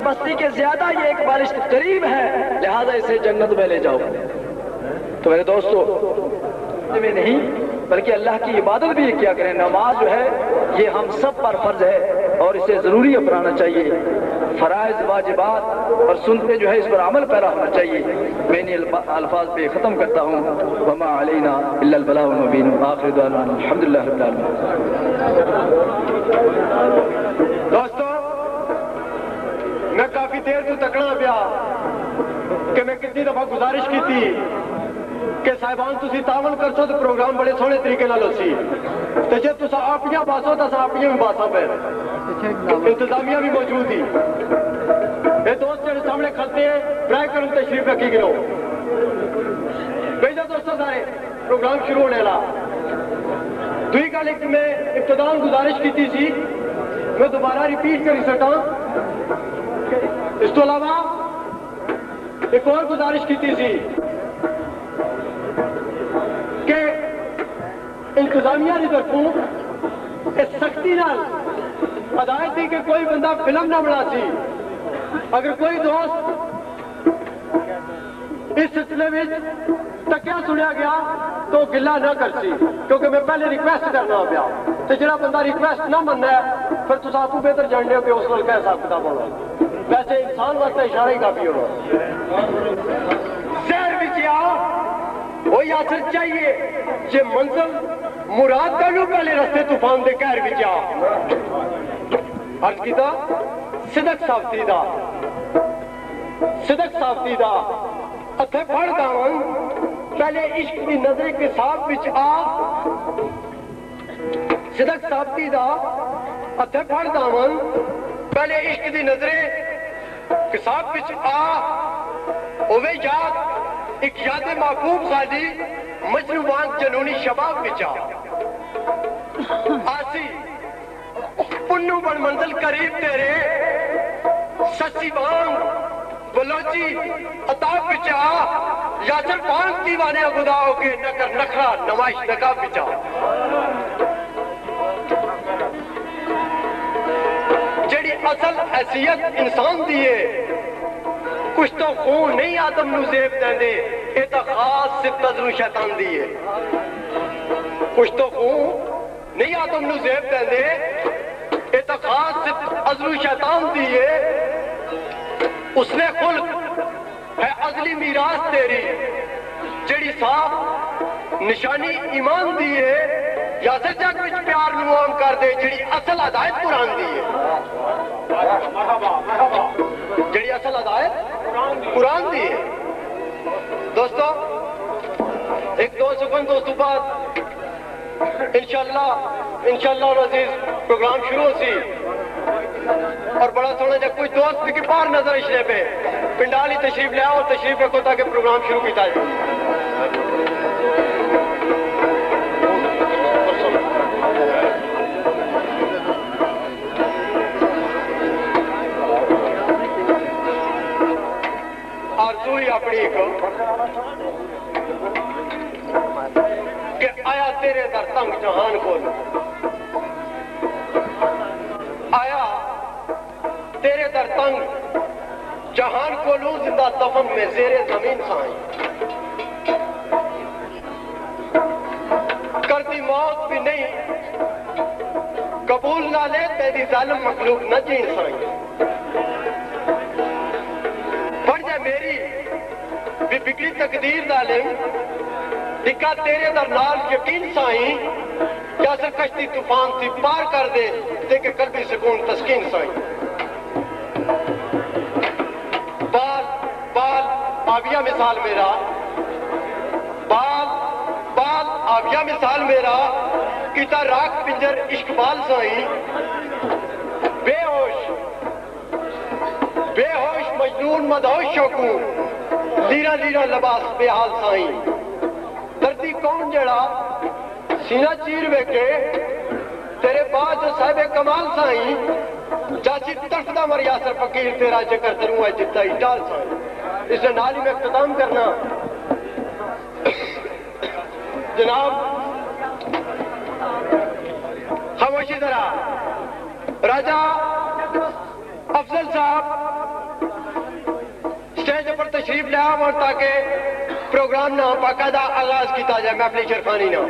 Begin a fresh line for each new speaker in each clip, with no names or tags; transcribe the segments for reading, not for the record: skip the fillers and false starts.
بستی کے زیادہ یہ ایک بالشت قریب ہے، لہذا اسے جنت میں لے جاؤ۔ تو میرے دوستو میں نہیں بلکہ اللہ کی عبادت بھی کیا کریں۔ نماز جو ہے یہ ہم سب پر فرض ہے اور اسے ضروری اپنانا چاہیے۔ فرائض واجبات اور سنتے جو ہے اس پر عمل پیرا ہونا چاہیے۔ میں نے الفاظ پہ ختم کرتا ہوں۔ وما علینا الا البلاغ المبین، آخر دعوانا الحمدللہ رب العالمین۔
دوستو میں کافی دیر تو تکنا پیا کہ میں کتنی دفعہ گزارش کی تھی کہ صاحبان تسی تعاون کرسو تو پروگرام بڑے سونے طریقے نال ہو سی، تے جے تسا آپیاں باسو تو آپیاں بھی باسا پہ، انتظامیہ بھی موجود ہی۔ یہ دوست جڑے سامنے کھلتے ہیں برائے کرم تشریف رکھی گرو۔ بھیجا دوستو سارے پروگرام شروع ہونے لا دوئی گل ایک میں ابتدان گزارش کی تھی سی، میں دوبارہ ریپیٹ کری سکتا ہوں۔ اس تو علاوہ ایک اور گزارش کی تھی سی کہ انتظامیہ کی طرفوں اس سختی نال ہدایت تھی کہ کوئی بندہ فلم نہ بنا سی۔ اگر کوئی دوست اس سلسلے میں تکیا سنیا گیا تو گلا نہ کر سی، کیونکہ میں پہلے ریکویسٹ کرنا پیا تو جڑا بندہ ریکویسٹ نہ مننا ہے پھر تو آپ کو بہتر جاننے ہو کہ اس وقت کیسا کتاب ہونا۔ ویسے انسان واسطے اشارہ ہی کافی ہونا۔ شہر بچ آؤ وہ یاسر چاہیے کہ منزل مراد کا لو پہلے رستے طوفان دے قہر بچ آ عرض کیتا صدق صافتی دا اتھے پڑھ داون پہلے عشق دی نظر کے ساتھ بچ آ صدق صافتی دا اتھے پڑھ داون پہلے عشق دی نظر کے ساتھ بچ آ اوے یاد ایک یاد محبوب خالی مجنوان جنونی شباب بچا آسی پنو بن منزل قریب تیرے سچی وانگ بلوچی عطا بچا یاسر پانک دیوانے خدا ہو کے نکر نکھرا نمائش نکا بچا جڑی اصل حیثیت انسان دیئے کچھ تو خون نہیں آدم نو زیب دیندے اے تا خاص صرف ازرو شیطان دیئے کچھ تو خون نہیں آدم نو زیب دیندے اے تا خاص صرف ازرو شیطان دیئے اس نے خلق ہے ازلی میراث تیری جڑی صاحب نشانی ایمان دیئے یاسر جگ وچ پیار نو عام کر دے جڑی اصل ہدایت قرآن دیئے جڑی اصل ہدایت قرآن دیئے دوستو ایک دو سکن دوستو بعد انشاءاللہ العزیز پروگرام شروع سی اور بڑا سونا جب کوئی دوست کی پار نظر اشرے پہ پنڈالی تشریف لے آؤ اور تشریف رکھو تاکہ پروگرام شروع کیتا جائے آرزو ہی اپنی کو کہ آیا تیرے در تنگ جہان کو آیا تیرے در تنگ جہان کو لوں زندہ دفن میں زیر زمین سائیں کردی موت بھی نہیں قبول نہ لے تیری ظالم مخلوق نہ جین سائیں پڑھ جائے میری بھی بگڑی تقدیر ظالم دکھا تیرے در نال یقین سائیں یاسر کشتی طوفان تھی پار کر دے دیکھ قلبی سکون تسکین سائیں بال آبیہ مثال میرا بال آبیہ مثال میرا کیتا راک پنجر عشق بال سائیں بے ہوش مجنون مدہوش شوکون لیرا لباس بے حال سائیں دردی کون جڑا سینہ چیر ویکے تیرے بعد جو صاحب کمال سائیں جاچی ترفدہ مر یاسر فقیر تیرا چکر تروں ہے جتا ہی ڈال سائیں اسے نالی میں اختتام کرنا جناب خاموشی ذرا راجہ افضل صاحب جناب اور تاکہ پروگرام نہ باقاعدہ آغاز کیتا جائے محفل شرفانی نہ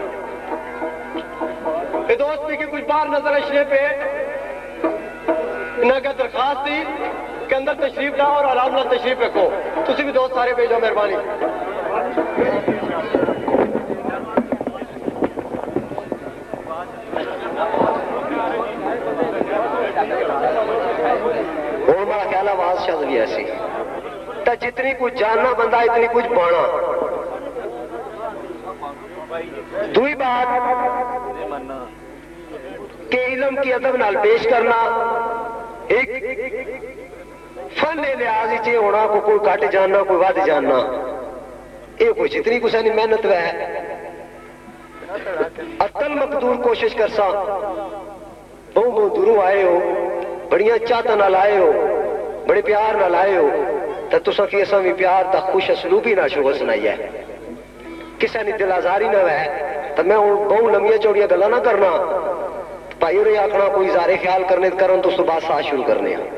یہ دوست بھی کہ کچھ بار نظر اشرے پہ انہاں کا درخواست تھی کہ اندر تشریف لاؤ اور آرام نال تشریف رکھو تسی بھی دوست سارے بھیجو مہربانی
اور میرا خیال آواز چل گئی ایسی تو جتنی کچھ جاننا بندہ اتنی کچھ بانا دوئی بات کہ علم کی ادب نال پیش کرنا ایک فن لحاظ چ ہونا کوئی کٹ جاننا کوئی ود جاننا یہ کوئی جتنی کچھ نہیں محنت ہے اتن مقدور کوشش کرسا بہت دوروں آئے ہو بڑیاں چاہتا نال آئے ہو بڑے پیار نال آئے ہو تو تساں کی اساں بھی پیار تا خوش اسلوبی نہ شغل سنائی ہے کسے نے دل آزاری نہ ہے تو میں بہت لمبیاں چوڑیاں گلا نہ کرنا بھائی اور آخنا کوئی اظہار خیال کرنے کرن تو اس بعد ساتھ شروع کرنے ہیں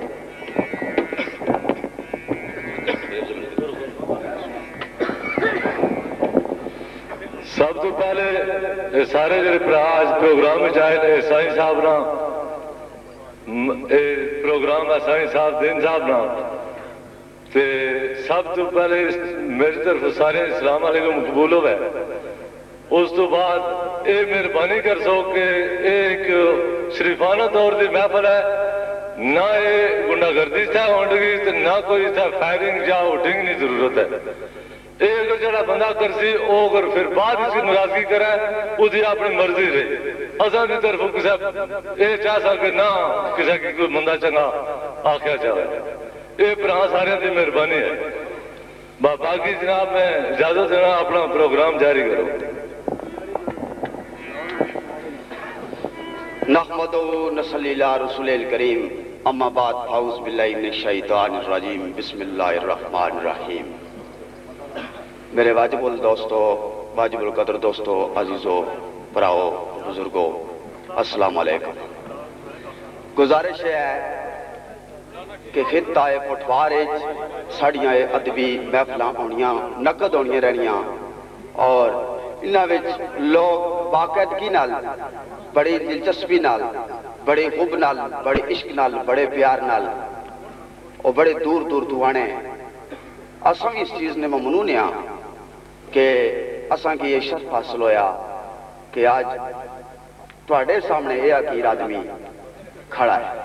سب تو پہلے سارے جڑے پراج پروگرام میں آئے نے سائیں صاحب نا پروگرام ہے سائیں صاحب دین صاحب نا تے سب تو پہلے میری طرف سارے السلام علیکم قبول ہوئے اس تو بعد اے مہربانی کر سو کہ ایک شریفانہ طور دی محفل ہے نہ یہ گنڈا گردی تھا ہونڈگی نہ کوئی تھا فائرنگ یا ہوٹنگ نہیں ضرورت ہے ایک جڑا بندہ کرسی او اگر پھر بعد اس کی ناراضگی کرے وہ دی اپنی مرضی رہے اساں دی طرف کسے اے چاہ سا کہ نہ کسے کی کوئی بندہ چنگا آخیا چاہے اے پرا سارے دی مہربانی ہے باقی جناب میں اجازت دینا اپنا پروگرام جاری کرو
نحمدو نصلی علی رسول الکریم اما بعد اعوذ باللہ من الشیطان الرجیم بسم اللہ الرحمن الرحیم میرے واجب الدوستو واجب القدر دوستو عزیزو براؤ بزرگو السلام علیکم گزارش ہے کہ خطہ پٹوارج ساڑیاں ادبی محفلاں ہونیاں نقد ہونیاں رہنیاں اور انہاں وچ لوگ باقاعدگی نال بڑی دلچسپی نال بڑے حب نال بڑے عشق نال بڑے پیار نال اور بڑے دور دور تو آنے اساں اس چیز نے ممنون ہیں کہ اساں کی یہ شرف حاصل ہویا کہ آج تواڈے سامنے یہ عقیر آدمی کھڑا ہے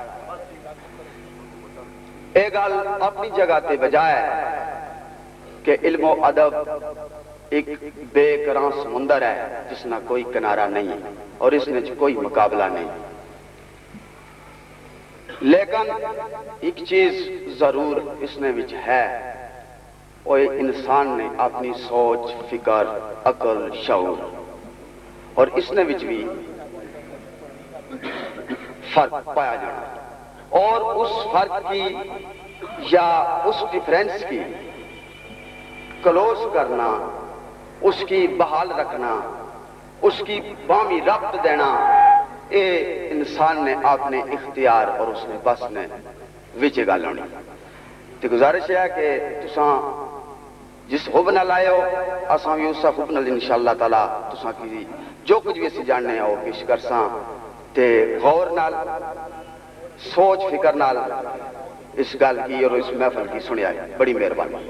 ایک گل اپنی جگہ تے بجائے کہ علم و ادب ایک بے کراں سمندر ہے جس نہ کوئی کنارہ نہیں اور اس نے کوئی مقابلہ نہیں لیکن ایک چیز ضرور اس نے وچ ہے اور انسان نے اپنی سوچ فکر عقل شعور اور اس نے وچ بھی فرق پایا جانا اور اس فرق کی یا اس ڈیفرنس کی کلوز کرنا اس کی بحال رکھنا اس کی بامی ربط دینا یہ انسان نے اپنے اختیار اور اس نے بس نے وچ گل ہونی تو گزارش ہے کہ تساں جس حب نہ لائے ہو اساں بھی اس حب نال انشاءاللہ تعالی تساں کی جو کچھ بھی اسی جاننے ہو پیش کرساں تے غور نال سوچ فکر نال اس گل کی اور اس محفل کی سنیا ہے بڑی مہربانی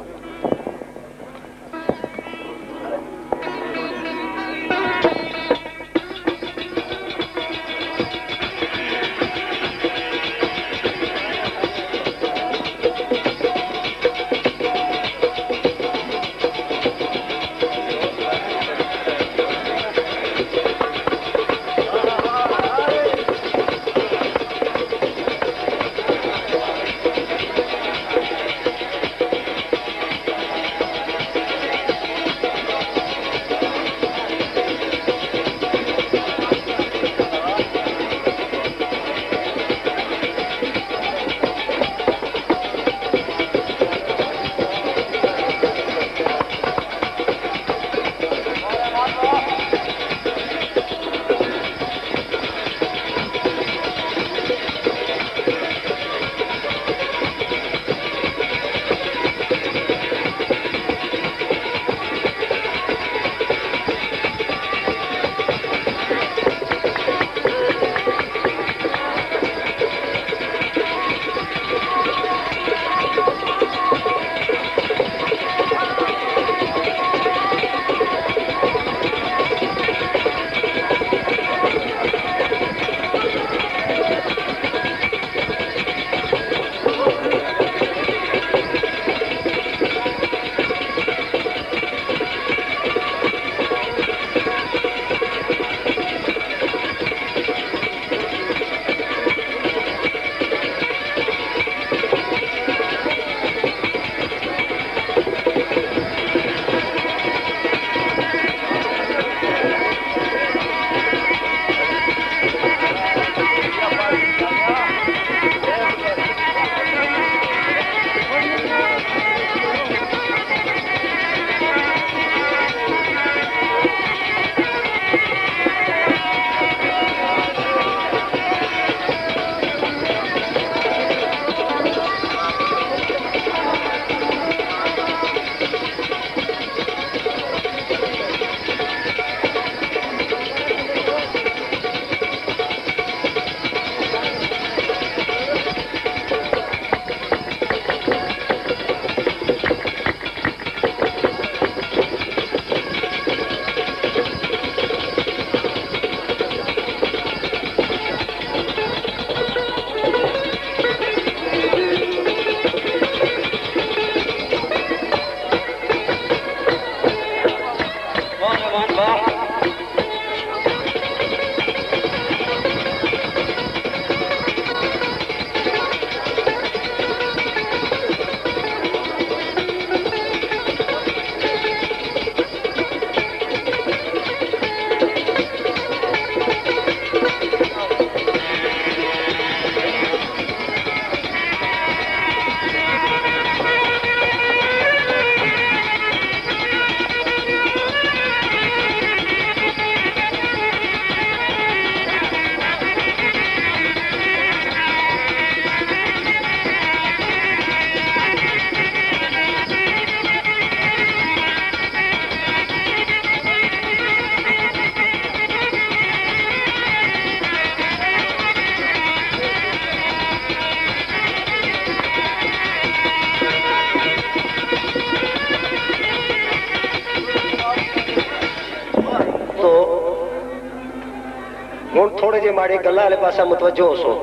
تھوڑے جے ماڑے گلاں والے پاسا متوجہ ہو سو.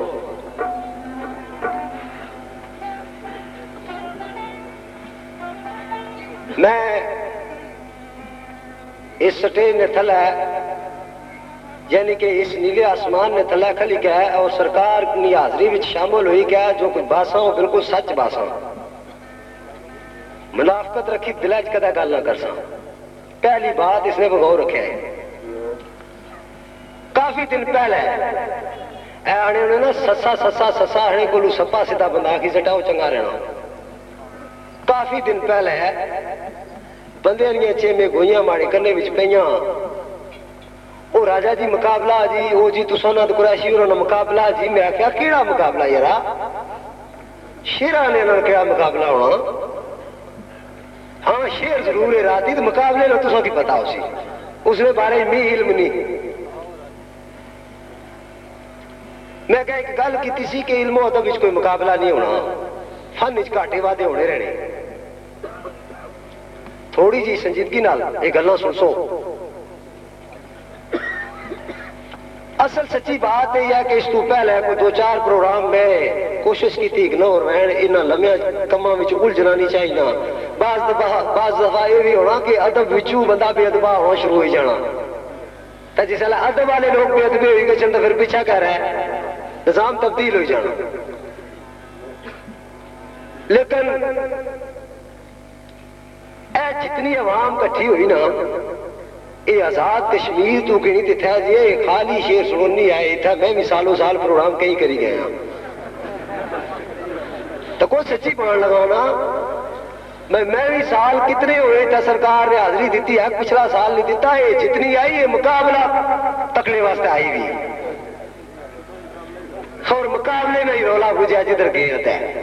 میں اس سٹیج نے تھلا یعنی کہ اس نیلے آسمان نے تھلا کھلی گیا ہے اور سرکار کی حاضری وچ شامل ہوئی گیا جو کچھ باساں ہو بالکل سچ باساں. منافقت رکھی دل چ کدا گل نہ کرساں. پہلی بات اس نے بغور رکھا ہے. کافی دن پہلے اے آنے انہیں نا سسا سسا سسا آنے کو سپا سیدھا بندہ کی سٹا وہ چنگا رہنا. کافی دن پہلے بندے لیے چیمے گوئیاں ماڑے کرنے وچ پیاں او راجہ جی مقابلہ جی او جی تساں نہ قریشی انہاں نے مقابلہ جی. میں کہا کیڑا مقابلہ یارا شیراں نے انہاں کیڑا مقابلہ ہونا. ہاں شیر ضرور ہے راتی تو مقابلے نہ تساں کی پتہ ہو سی اس نے بارے میں علم نہیں. میں کہا ایک گل کی سی کہ علم و ادب وچ کوئی مقابلہ نہیں ہونا. فن وچ گھاٹے وعدے ہونے رہنے. تھوڑی جی سنجیدگی نال یہ گلاں سن سو. اصل سچی بات ہے کہ اس تو پہلے کوئی 2-4 پروگرام میں کوشش کی تھی کہ نہ رہن انہاں لمیاں کماں وچ الجھنا نہیں چاہیے. بعض دفعہ یہ بھی ہونا کہ ادب وچوں بندہ بے ادبا ہونا شروع ہو جانا. تو جس ادب والے لوگ بے ادبی ہوئی گئے تو پھر پیچھا کر رہا ہے نظام تبدیل ہو جانا. لیکن اے جتنی عوام کٹھی ہوئی نا یہ آزاد کشمیر تو کہ نہیں تھا جی خالی شیر سننی آئے تھا. میں بھی سالوں سال پروگرام کہیں کری گیا تو کوئی سچی مان لگانا. میں بھی سال کتنے ہوئے تھا سرکار نے حاضری دیتی ہے پچھلا سال نہیں دیتا ہے. جتنی آئی ہے مقابلہ تکڑے واسطے آئی بھی اور مقابلے میں ہی رولا بجھا جدھر گئے ہوتا ہے.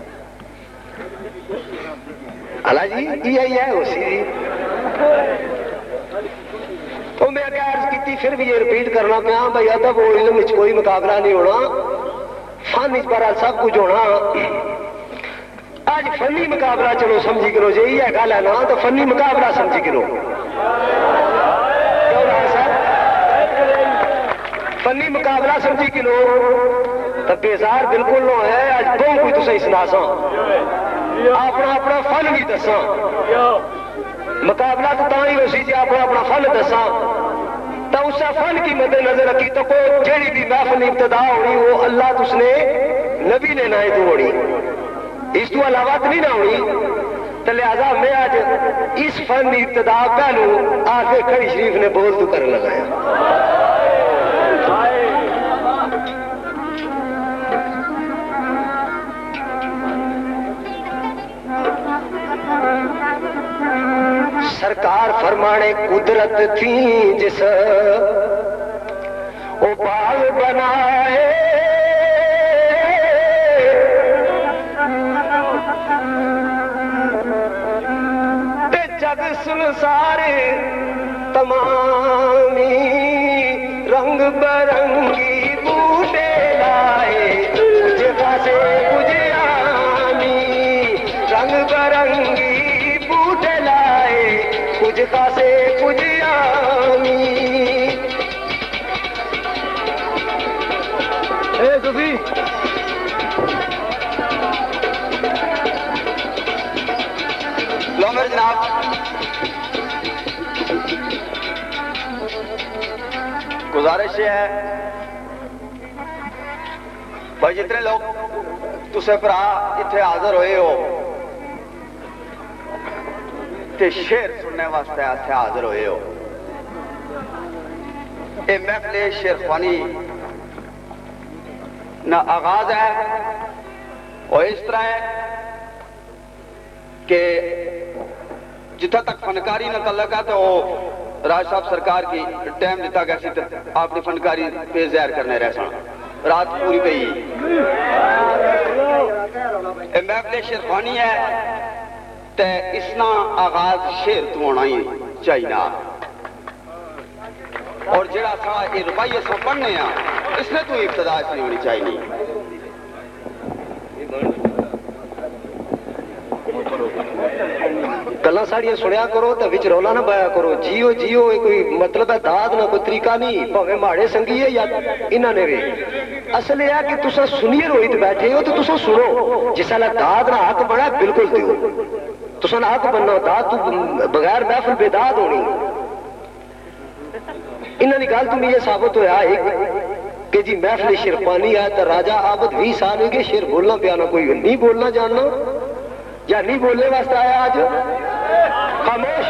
اللہ جی یہ ہے اسی تو میں کیا عرض کی تھی پھر بھی یہ ریپیٹ کرنا پیا بھائی ادب و علم وچ کوئی مقابلہ نہیں ہونا. فن وچ پر سب کچھ ہونا. آج فنی مقابلہ چلو سمجھی کرو جی یہ گل ہے نا تو فنی مقابلہ سمجھی کرو. فنی مقابلہ سمجھی کرو تو بیزار بالکل نہ ہے. آج بہت کوئی تسیں سناساں اپنا اپنا فن بھی دساں. مقابلہ تو ہی ہو سی جی اپنا اپنا فن دساں تو اس فن کی مد نظر رکھی تو کوئی جیڑی بھی محفل ابتدا ہونی وہ اللہ تس نے نبی نے نہ تو ہونی اس تو علاوہ نہیں نہ ہونی. تو لہذا میں آج اس فن کی ابتدا پہلو آگے کھڑی شریف نے بول تو کرنے لگایا. سرکار فرمانے قدرت تھی جس او باغ بنائے تے جگ سنسارے تمامی رنگ برنگی بوٹے لائے کچھ خاصے کچھ آمی رنگ برنگی بوٹے لائے کچھ خاصے کچھ آمی. اے صوفی
لو میرے جناب گزارش یہ ہے بھائی جتنے لوگ تسے برا اتنے حاضر ہوئے ہو تے شیر سننے واسطے اتنے حاضر ہوئے ہو. یہ محفل شیر خوانی نہ آغاز ہے اور اس طرح ہے کہ جتھا تک فنکاری نہ تعلق ہے تو وہ راج صاحب سرکار کی ٹائم دیتا گیا سی اپنی فنکاری پہ زہر کرنے رہ سن رات پوری پہ ہی. محفل شیر خوانی ہے تے اسنا آغاز شیر تو ہونا ہی چاہیے اور جڑا سا یہ روپیے سا پڑھنے ہیں اس نے تو ابتدا اس نہیں ہونی چاہیے.
گلاں ساڑیاں سنیا کرو تے وچ رولا نہ پایا کرو. جیو جیو یہ کوئی مطلب ہے داد نہ کوئی طریقہ نہیں. بھاویں ماڑے سنگی ہے یا انہاں نے وی. اصل یہ ہے کہ تساں سنیے روئی تے بیٹھے ہو تو تساں سنو. جس والا داد نہ حق بنا بالکل دیو. تساں نہ حق بننا داد تو بغیر محفل بے داد ہونی. انہاں دی گل تو یہ ثابت ہویا ایک کہ جی محفل شیرخوانی ہے تو راجہ عابد 20 سال ہو گئے شیر بولنا پیا نہ کوئی نہیں بولنا جاننا یا نہیں بولنے واسطے آیا آج خاموش.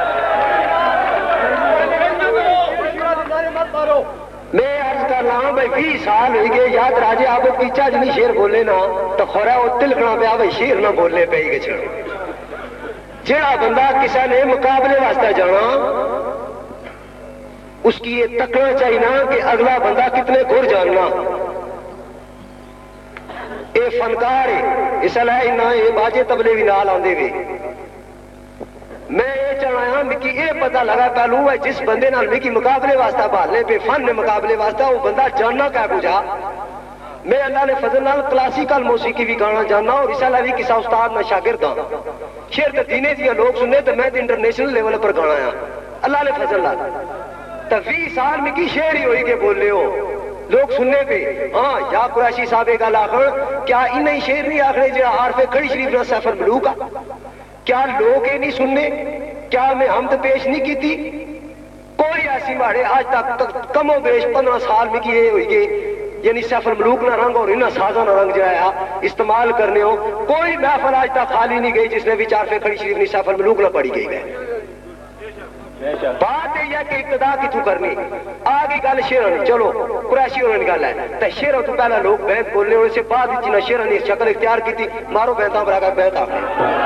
میں عرض کر رہا ہوں بھائی 20 سال ہوئی گئے یاد راجہ عابد کی چاج نہیں شیر بولے نا تو خورا وہ تلکنا پیا بھائی شیر نہ بولنے پہ ہی گچھڑ. جڑا بندہ کسی نے مقابلے واسطے جانا اس کی یہ تکنا چاہیے نا کہ اگلا بندہ کتنے گر جاننا. اے فنکار ہے اس لیے نہ یہ باجے تبلے بھی نال آندے وے. میں یہ چاہنا مکی یہ پتہ لگا پہلو ہے جس بندے نال مکی مقابلے واسطہ بھالنے پہ فن مقابلے واسطہ وہ بندہ جاننا کیا کچھ. میں اللہ نے فضل نال کلاسیکل موسیقی بھی گانا جاننا اور اس لیے بھی کسی استاد نہ شاگرد ہاں. شیر تے دینے دیا لوگ سننے تو میں انٹرنیشنل لیول پر گانا ہے اللہ نے فضل نال. تو 20 سال میں کی شعر ہی ہوئی کہ بولنے ہو لوگ سننے پہ. ہاں یا قریشی صاحب گل آخر کیا انہیں شعر نہیں آخر جہاں عارف کھڑی شریف نہ سفر ملوک کا کیا لوگ یہ نہیں سننے. کیا میں حمد پیش نہیں کی تھی کوئی ایسی ماڑے آج تک کم و بیش 15 سال میں کی یہ ہوئی گئے یعنی سفر ملوک نہ رنگ اور انہیں سازہ نہ رنگ جایا استعمال کرنے ہو. کوئی محفل آج تک خالی نہیں گئی جس نے بھی عارف کھڑی شریف نہیں سفر ملوک نہ پڑھی گئی ہے. بات یہ ہے کہ ابتدا کی تو کرنی آگے گل شیرانی چلو قریشی ہونے گل ہے تو شیروں تو پہلا لوگ بیت بولنے ہونے سے بعد جنہیں شیرانی اس شکل اختیار کی تھی مارو بیتاں برا کر بیت آخر.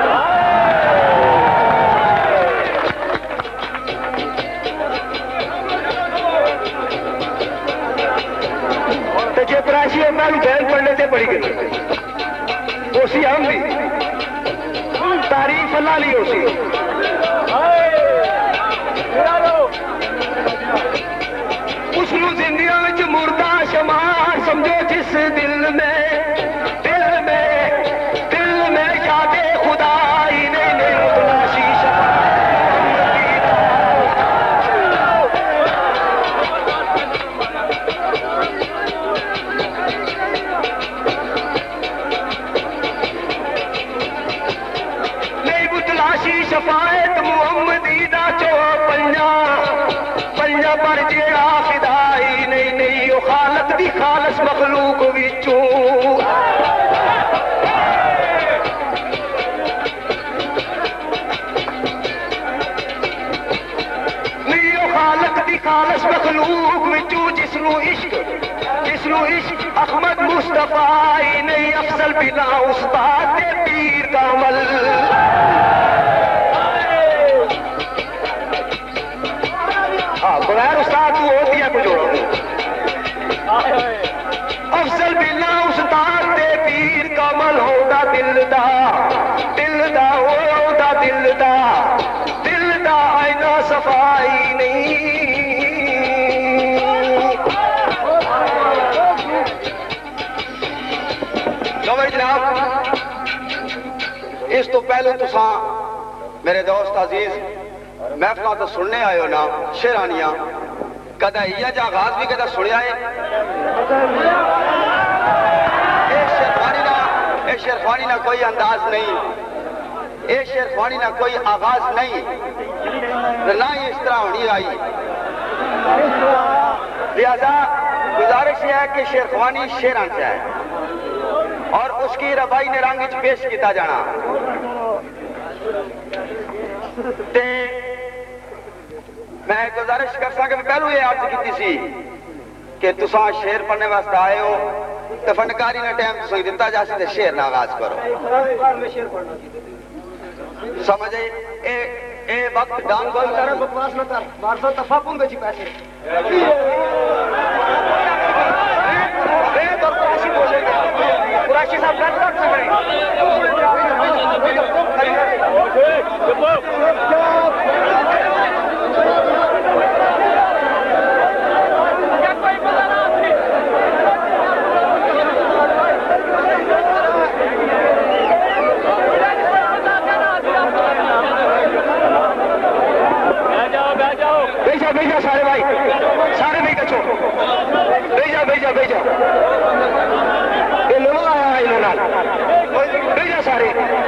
تو جے قریشی ہوتا بھی بیت پڑھنے سے پڑھی گئی اسی ہم بھی تعریف اللہ لی اسی اس نو زندگیوں وچ مردہ شمار سمجھو جس دل میں یاد خدا ہی نہیں متلاشی نہیں متلاشی شفاعت محمدی دا چو پنجا پر جیڑا فدائی نہیں وہ خالق دی خالص مخلوق وچوں نہیں وہ خالق دی خالص مخلوق وچوں جس نو عشق احمد مصطفی نہیں افضل بلا استاد دے پیر کا عمل. بغیر استاد تو ہوتی ہے کچھ افضل بلا استاد دے پیر کا عمل ہوتا دل دا ہوتا دل دا آئینہ صفائی نہیں. لو جناب اس تو پہلے تساں میرے دوست عزیز محفلہ تو سننے آئے ہو نا شیرانیاں کدہ یہ جا آغاز بھی کدہ سنیا ہے. ایک شیرخوانی نہ کوئی انداز نہیں ایک شیرخوانی نہ کوئی آغاز نہیں نہ ہی اس طرح ہونی آئی. لہذا گزارش یہ ہے کہ شیرخوانی شیران سے ہے اور اس کی ربائی نے رنگ پیش کیتا جانا. میں گزارش کر سکتا کہ پہلو یہ عرض کی سی کہ تساں شعر پڑھنے واسطے آئے ہو تو فنکاری نے ٹائم تساں دیتا جا سکتے شعر نہ آغاز کرو. سمجھے اے وقت ڈانگ بول کر بکواس نہ کر مارفا تفاقم بچی پیسے قریشی صاحب گل کر سکتے भेजा ये नवा आया इन्होंने भेजा सारे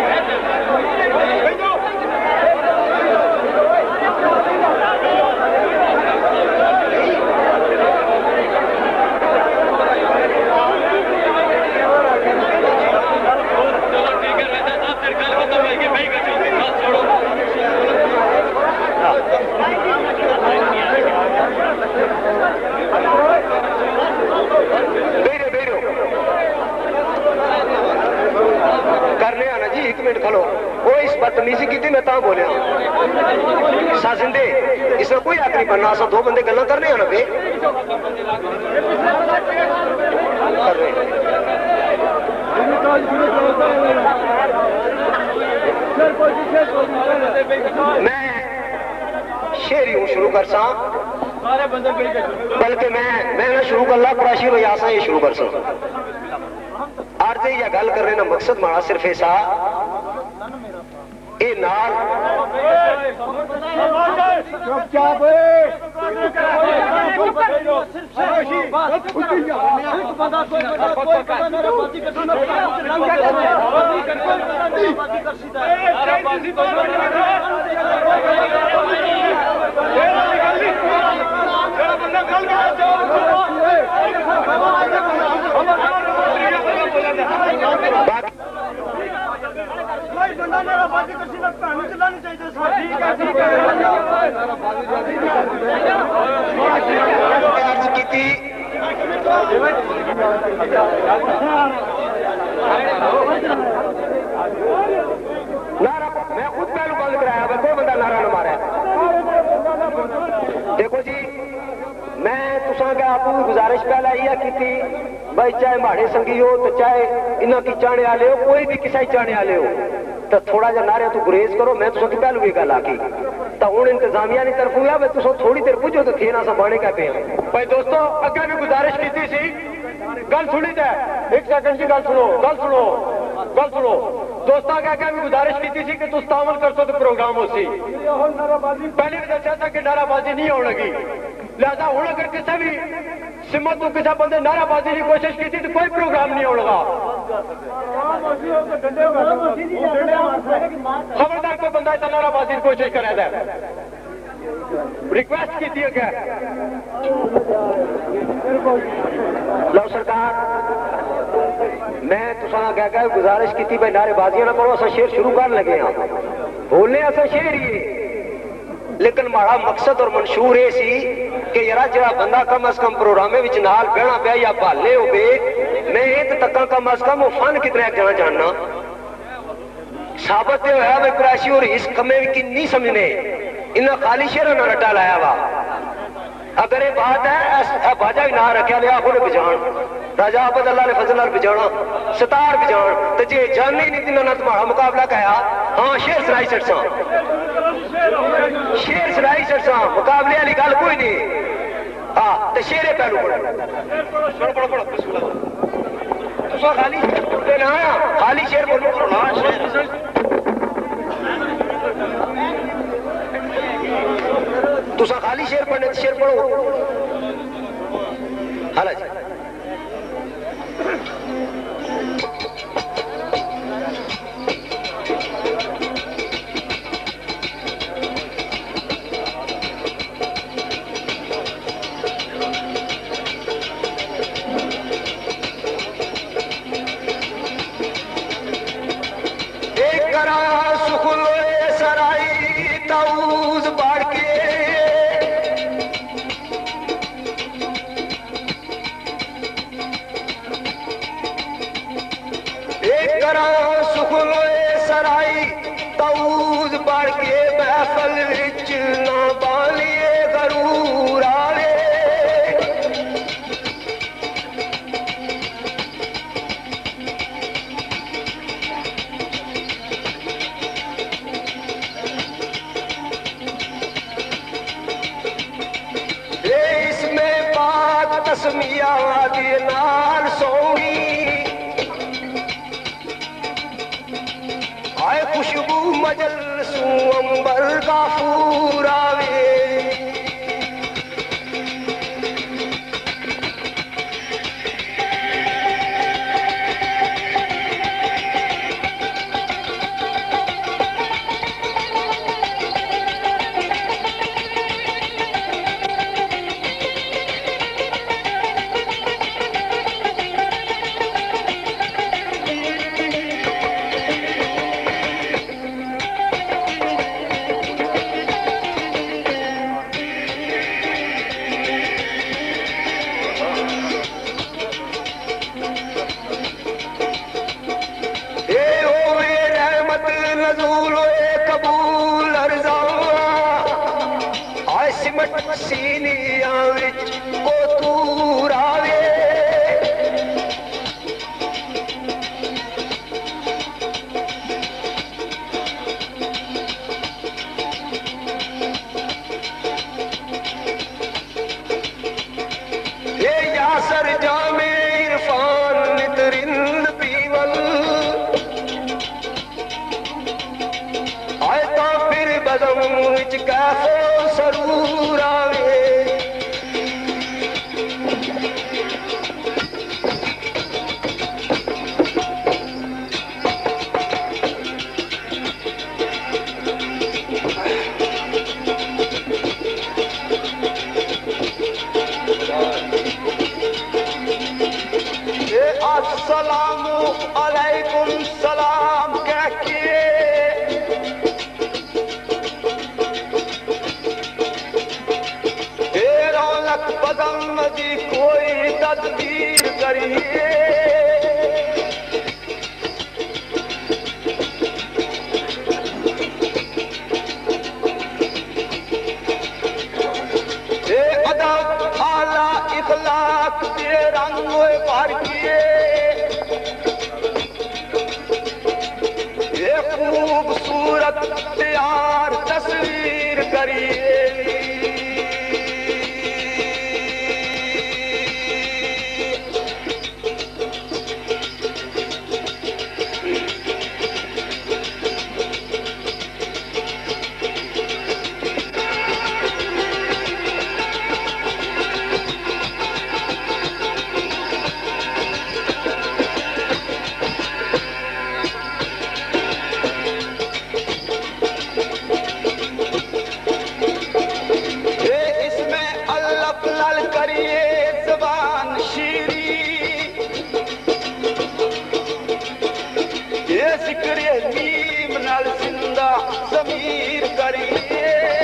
करने आना जी 1 मिनट खलो वो इस बदतमीजी की थी मैं ता बोलिया साजिंदे इसमें कोई हक नहीं बनना असा 2 बंदे गल्ला करने आना बे मैं शेर यूं शुरू कर सा बल्कि मैं ना शुरू कर ला कुरैशी वजह से ये शुरू कर सा आरजे या गल करने ना मकसद मारा सिर्फ ऐसा ए नाल नारा मैं खुद पहलू बंद कराया कोई बंदा नारा न मारा देखो जी मैं तुसा क्या आपको गुजारिश पहला यह की थी भाई चाहे माड़े संगी हो तो चाहे इन्हों की चाने वाले हो कोई भी किसी चाने वाले हो तो थोड़ा जा नारे तू गुरेज करो मैं तुसा की पहलू भी गल आकी तो हूँ इंतजामिया की तरफ हुआ मैं तुसा थोड़ी देर पुजो तो थे ना संभाने का पे
भाई दोस्तों अगर भी गुजारिश की थी गल सुनी जाए 1 सेकंड की गल सुनो दोस्तों क्या भी गुजारिश की थी कि तुम तामल कर सो तो प्रोग्राम हो सी पहले भी दसा था कि नाराबाजी नहीं हो लगी लिहाजा हूँ अगर किसी भी सिमत को किसी बंदे नाराबाजी की कोशिश की थी तो कोई प्रोग्राम नहीं हो लगा खबरदार कोई बंदा इतना नाराबाजी की कोशिश करे रिक्वेस्ट की थी क्या
लो सरकार मैं तुसा क्या गुजारिश की थी भाई नारेबाजियां ना करो असा शेर शुरू कर लगे हाँ बोलने असा शेर ही लेकिन माड़ा मकसद और मंशूर ये सी कि यार जरा बंदा कम अज कम प्रोग्रामे विच नाल बहना पिया या भाले हो मैं ये तक कम अज कम वो फन कितने जाना जानना साबित होया भाई कुरैशी और इस कमे की नहीं समझने इन्हें खाली शेर ना रट्टा लाया वा अगर ये बात है बाजा भी ना रखा लिया आपने बजान राजा आबद अल्लाह ने फजल बजाना सितार बजान तो जे जाने नहीं दिन ना तुम्हारा मुकाबला कहा हाँ शेर सराई सरसा मुकाबले वाली गल कोई नहीं हाँ तो शेरे पहलू पढ़ो खाली ना खाली शेर बोलो तुसा खाली शेर पढ़ने शेर पढ़ो हाला जी एक करा सुखलोए सराई ताऊज बाढ़ के सुखलोए सराई ताऊज बढ़ के महफल विच ना बालिए गरूर आले इसमें बात तस्मिया दिए नाल सोंगी खुशबू मजल सू अंबर का फूरावे सीनियां विच ओ तूर आवे ये यासर जामे इरफान नितरिंद पीवल आए तो फिर बदम विच कैफो सरूर आवे अस्सलामु अलैकुम सलाम कह के रौनक बदम दी कोई तदबीर करिए अदब आला इखलाक दे रंग भर किए खूबसूरत तैयार तस्वीर करिए ज़मीर करिए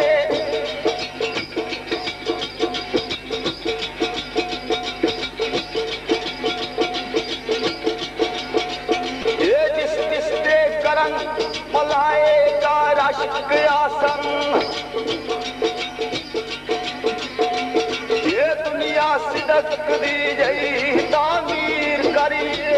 ये जिस किस्ते करन मलाए का रश्क आसन ये दुनिया सिदक दी जई तामीर करिए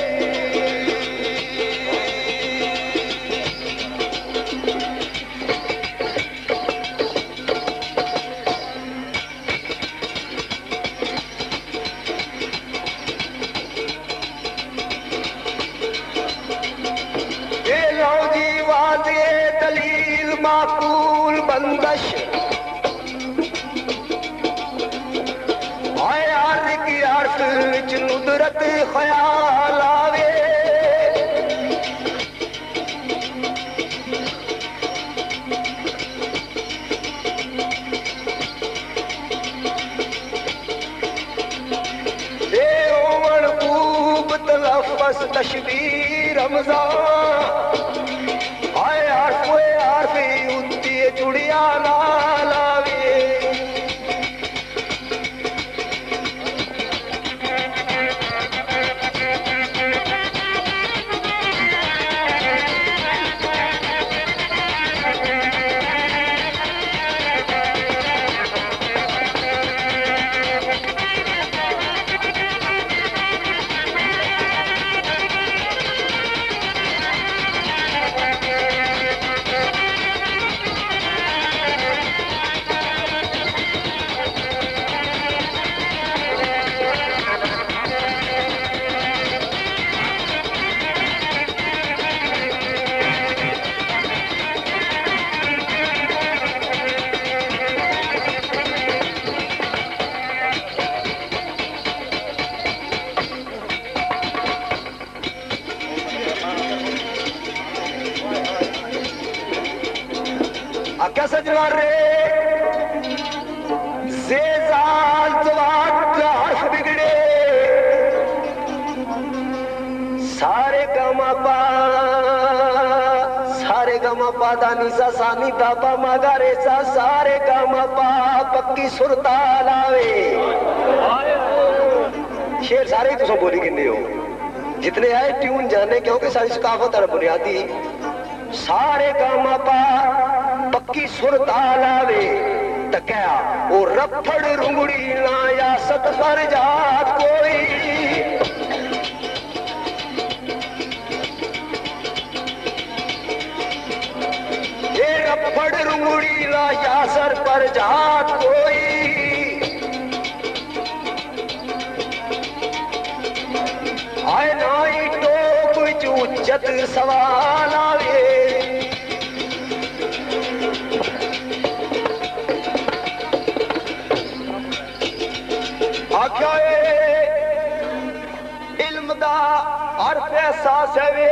दलील माकूल बंदश आयार की अर्फ विच नुदरत ख्याल आवे ए ओमन खूब तलफ़्फ़ुज़ तशबीर रमज़ान आए आरफे उत्ती चुड़िया लावे क्या सजवार रे ज़ेज़ाल ज़वात हर्फ बिगड़े सारे गमा पा दानी सा सानी दापा मागा रे सा सारे गमा पा पक्की सुरताल आवे शेर सारे तुम बोली किन्ने हो जितने आए ट्यून जाने क्योंकि सारी सकाफत और बुनियादी सारे गमा पा पक्की सुर ताल आवे त کیا وہ رفڑ رنگڑی نا یا ست پر جات کوئی یہ رفڑ رنگڑی نا یا سر پر جات کوئی آئے نائی ٹوپ چوچت سوال آوے آکھیا علم دا عرف احساس ہے وے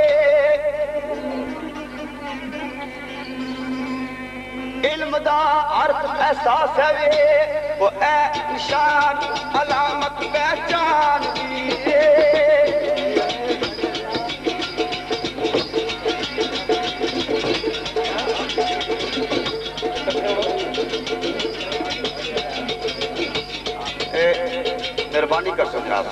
علم دا عرف احساس ہے وے وہ اے نشان علامت پہچان دیئے
مہربانی کر سکتے آپ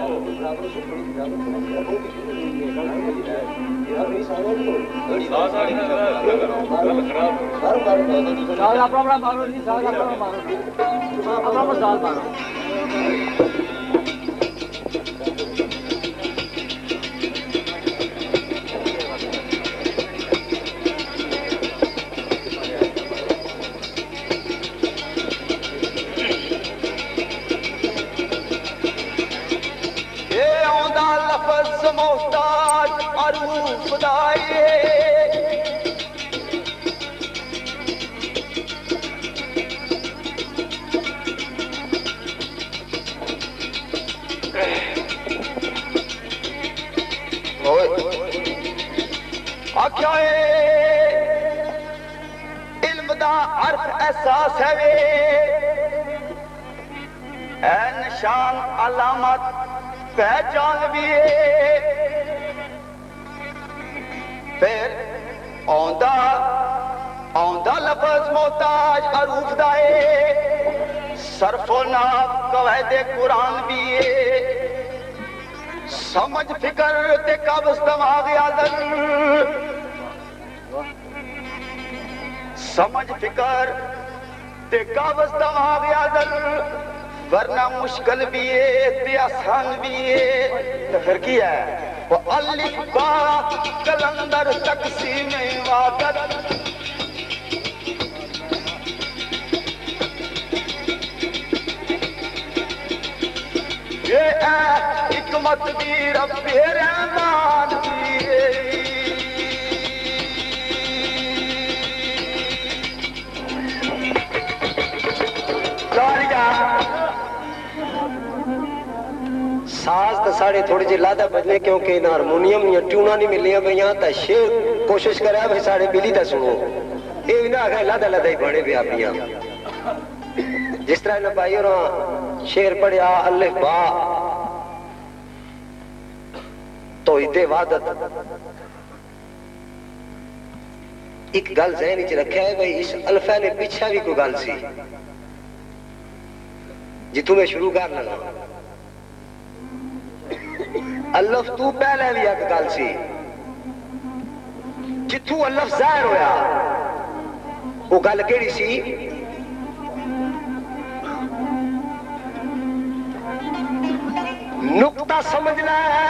محتاج عروف دائے آکھیا علم دا عرف احساس ہے وے اے نشان علامت پہچان بھی پھر آندہ لفظ محتاج عروف دائے صرف و ناف قواعد قرآن بھی سمجھ فکر تے قبض دماغ عادت سمجھ فکر تے قبض دماغ عادت ورنہ مشکل بھی ہے تے آسان بھی ہے پھر کیا ہے وہ الف با کلندر تقسیم وعدت یہ ہے حکمت بھی رب رحمان بھی
ساز تو ساڑے تھوڑے جی لادہ بجنے کیونکہ نہ ہارمونیم یا ٹیونہ نہیں ملیاں بھئیاں تا شیر کوشش کریا بھئی ساڑے بلی تا سنو یہ نہ آگئے لادہ لادہ ہی بڑے بھی آپیاں جس طرح نہ بھائی اور شیر پڑھیا الف با توحید وحدت ایک گل ذہنی چ رکھا ہے بھئی اس الفا نے پیچھا بھی کوئی گل سی جتوں میں شروع کر لگا الف تو پہلے بھی ایک گل سی جتوں الف ظاہر ہویا وہ گل کیڑی سی نقطہ سمجھنا ہے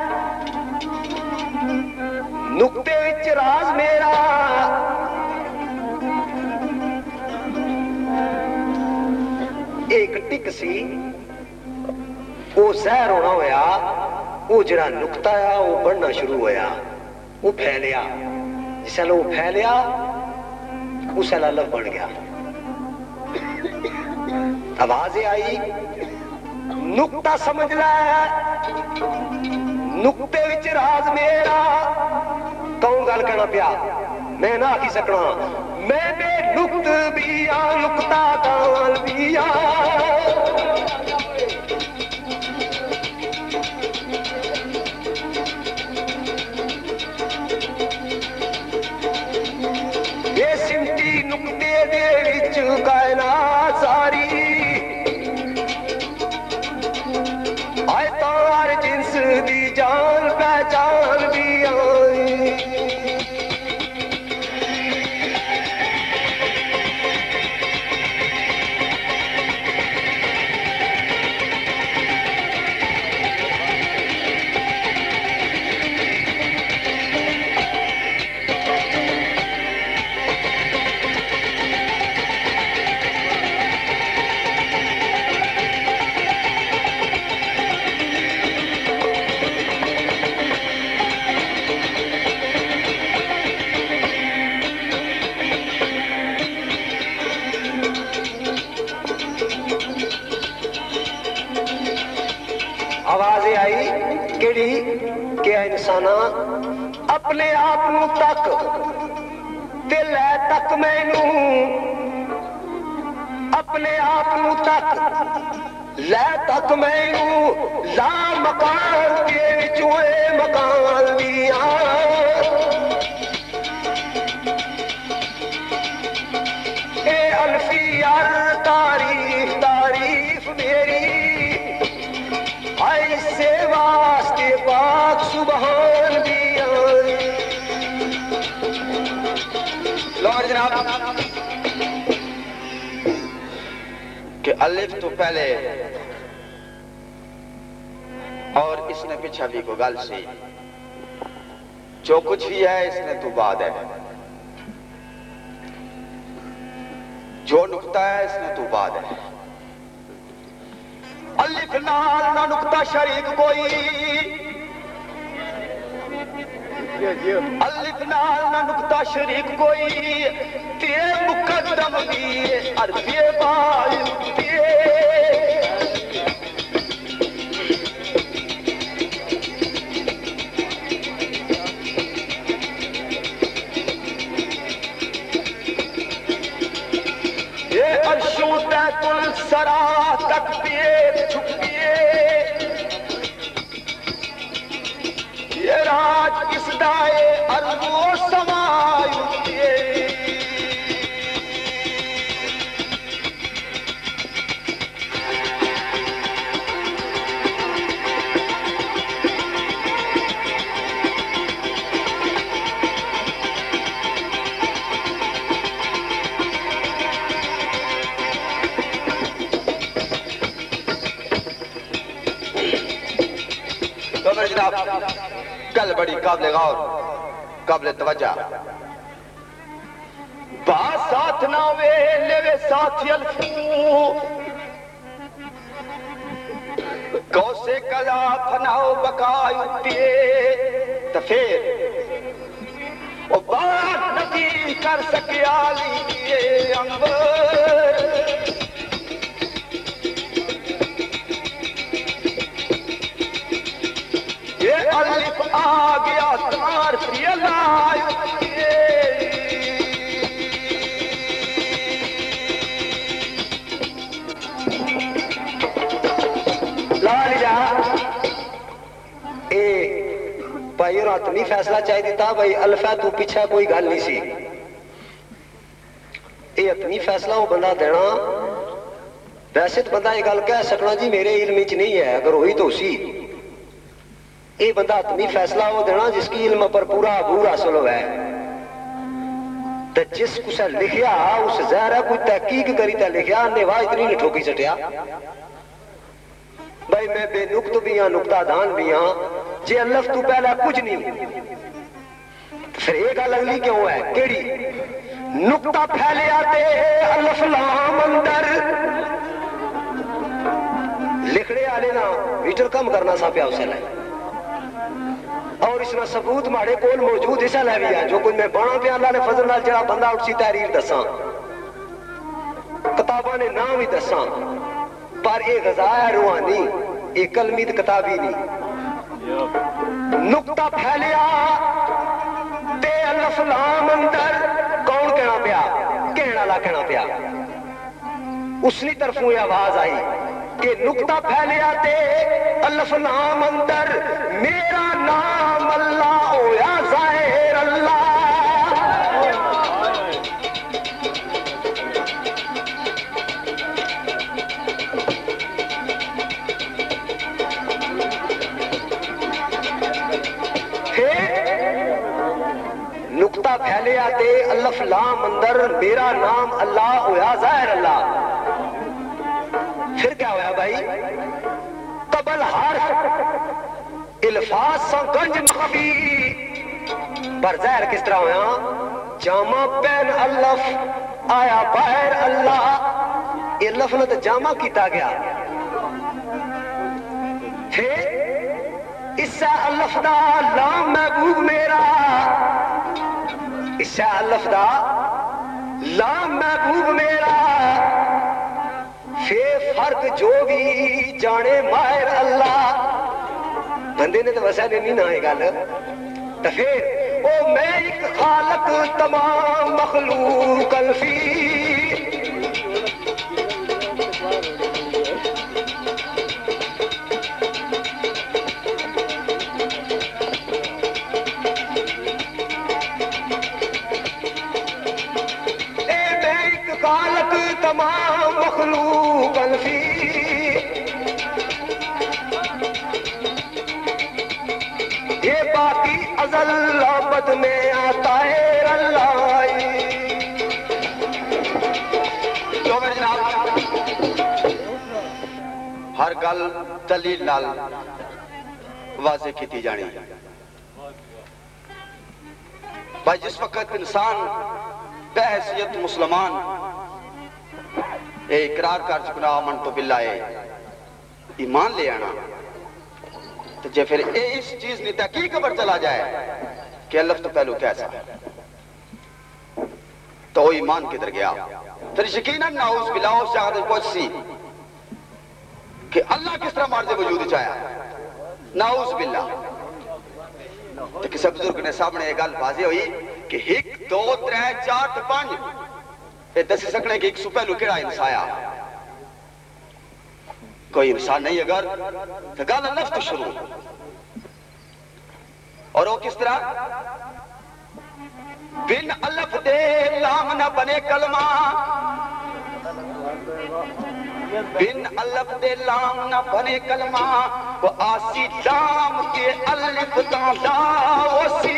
نقطے وچ راز میرا ایک ٹک سی وہ ظاہر ہونا ہویا وہ جڑا نقطہ ہے وہ بڑھنا شروع ہویا وہ پھیلیا جس سے وہ پھیلیا اس سے الف بڑھ گیا آوازیں آئی نقطہ سمجھ لے نقطے وچ راز میرا کون گل کرنا پیا میں نہ آکھی سکنا میں بے نقط بھی نقطہ کال بھی کائنات ساری آئے تار جنس دی جان پہچان بھی آئی साना अपने आप नू तक ते लै तक मैनू अपने आप नू तक लै तक मैनू ला मकान के विचों मकान दिया ए अल्फी यार तारीफ तारीफ मेरी आई से वास्ते पाक सुबहान दिया।
लो जनाब कि अलिफ तो पहले और इसने पीछा भी को गल सी, जो कुछ भी है इसने तो बाद है, जो नुक्ता है इसने तो बाद है।
अलिफ नाल ना नुक्ता शरीक कोई, अलिफ नाल ना नुक्ता शरीक कोई, ते मुकद्दम दिए अरबी बाल दिए ये अर्शों तैतुल सरा तक पिए छुपिए ये राज किस दाए अर्जो समायुए
जनाब कल बड़ी काबिल गौर काबिल तवज्जा
बा साथ ना वे लेवे साथी अल्फू
कौसे कला फनाओ बकायु पिए तो फिर
ओ बात नबी कर सके आली ये अंबर ये अलिफ आ गया तार पियलायु भाई और आत्मी फैसला चाहिए दिता भाई अल्फा तू पीछा कोई गल नहीं सी, ये आत्मी फैसला वो बंदा देना। वैसे तो बंदा ये गल कह सकना जी मेरे इल्म च नहीं है, अगर हुई तो उसी ये बंदा आत्मी फैसला वो देना जिसकी इल्म पर पूरा अबूर हासिल हुआ है। तो जिस कुछ लिखिया उस ज़ाहिर है कोई तहकीक करी तो लिखिया ने वाह इतनी नहीं ठोकी सटिया भाई मैं बेनुक्त भी हाँ नुक्तादान भी हाँ जे अल्लफ तू पहला कुछ नहीं फिर एक अगली क्यों है केड़ी नुक्ता फैले आते अल्लफ लाम अंदर लिखने वाले ना मीटर कम करना सा पिया उसे लाए और इसमें सबूत माड़े कोल मौजूद इस लै भी है जो कोई मैं बाणा पे अल्लाह ने फजल नाल जड़ा बंदा उठसी तहरीर दसा किताबां ने नाम ही दसा पर ये गज़ाया रूहानी ये कलमी किताबी नहीं नुक्ता फैलिया ते अल्लफ लाम अंदर कौन कहना पिया कहने वाला कहना पिया उसनी तरफों ये आवाज आई कि नुक्ता फैलिया ते अल्लफ लाम अंदर मेरा नाम अल्लाह होया ज़ाहिर अल्लाह नुक्ता फैले आते अल्लफ लाम अंदर मेरा नाम अल्लाह होया ज़ाहिर अल्लाह। फिर क्या होया भाई कबल हार इल्फाज सा गंज मखबी पर ज़ाहिर किस तरह होया जामा पैन अल्लफ आया बाहर अल्लाह ये लफ ने तो जामा किया गया फिर इससे अल्लफ दा लाम महबूब मेरा इससे अल्लफ दा लाम महबूब मेरा फे फर्क जो भी जाने माहिर अल्लाह बंदे ने तो वैसा नहीं ना गल تو پھر او میں ایک خالق تمام مخلوق الفی تمام مخلوق الفی یہ باقی ازل ابد میں آتا ہے اللہ
تو میرے جناب ہر گل دلیل نال واضح کی جانی بھائی جس وقت انسان بحیثیت مسلمان اے اقرار کر چکنا من تو باللہ ایمان لے آنا تو جے پھر اس چیز نے تحقیق پر چلا جائے کہ اللہ تو پہلو کیسا تو وہ ایمان کدھر گیا پھر یقیناً نعوذ باللہ اس شہادت پہنچ سی کہ اللہ کس طرح مارزے وجود چاہیا نعوذ باللہ تو کسی بزرگ نے سامنے ایک گل واضح ہوئی کہ 1 2 3 4 5 یہ دسی سکنے کہ ایک سو پہلو کیڑا انسان آیا کوئی انسان نہیں اگر تو گل نفس تو شروع اور وہ کس طرح بن الف دے لام نہ بنے کلمہ بن الف دے لام نہ بنے کلمہ وہ آسی لام کے الف دا لا وسی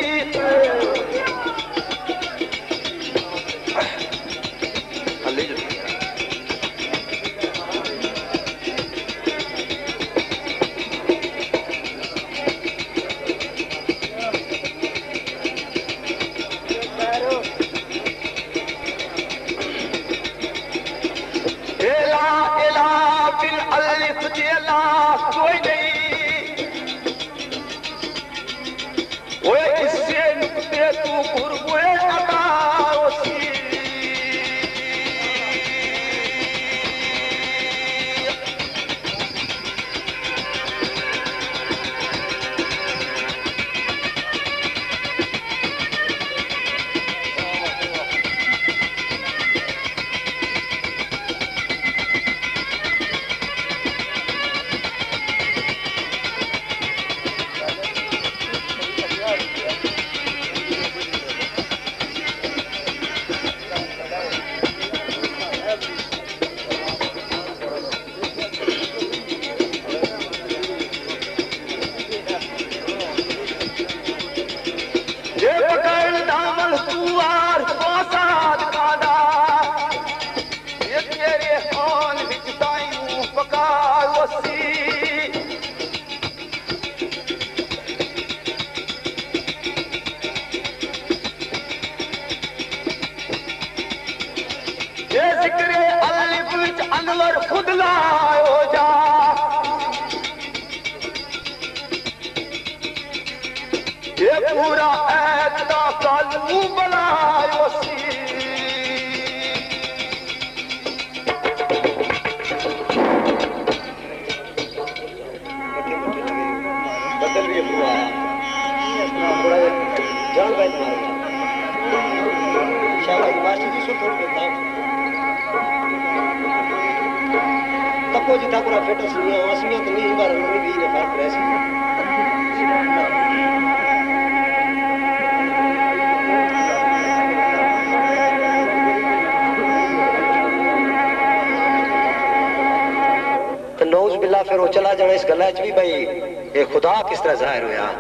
کوئی نہیں وہ اس سے نکتے تو قربے عطا وسی خود لائے جا یہ پورا ایتا کالو بلائے وسی بدل بھی ہوا تھوڑا جان بھائی شاید ماسٹر جی سو تھوڑ دیتا تپو جی تھا پورا فیٹس نہیں ہے اسمیت نہیں بار انہوں بھی نے فرق رہ سی تو نعوذ باللہ پھر وہ چلا جانا اس گلہ چ بھی بھائی یہ خدا کس طرح ظاہر ہویا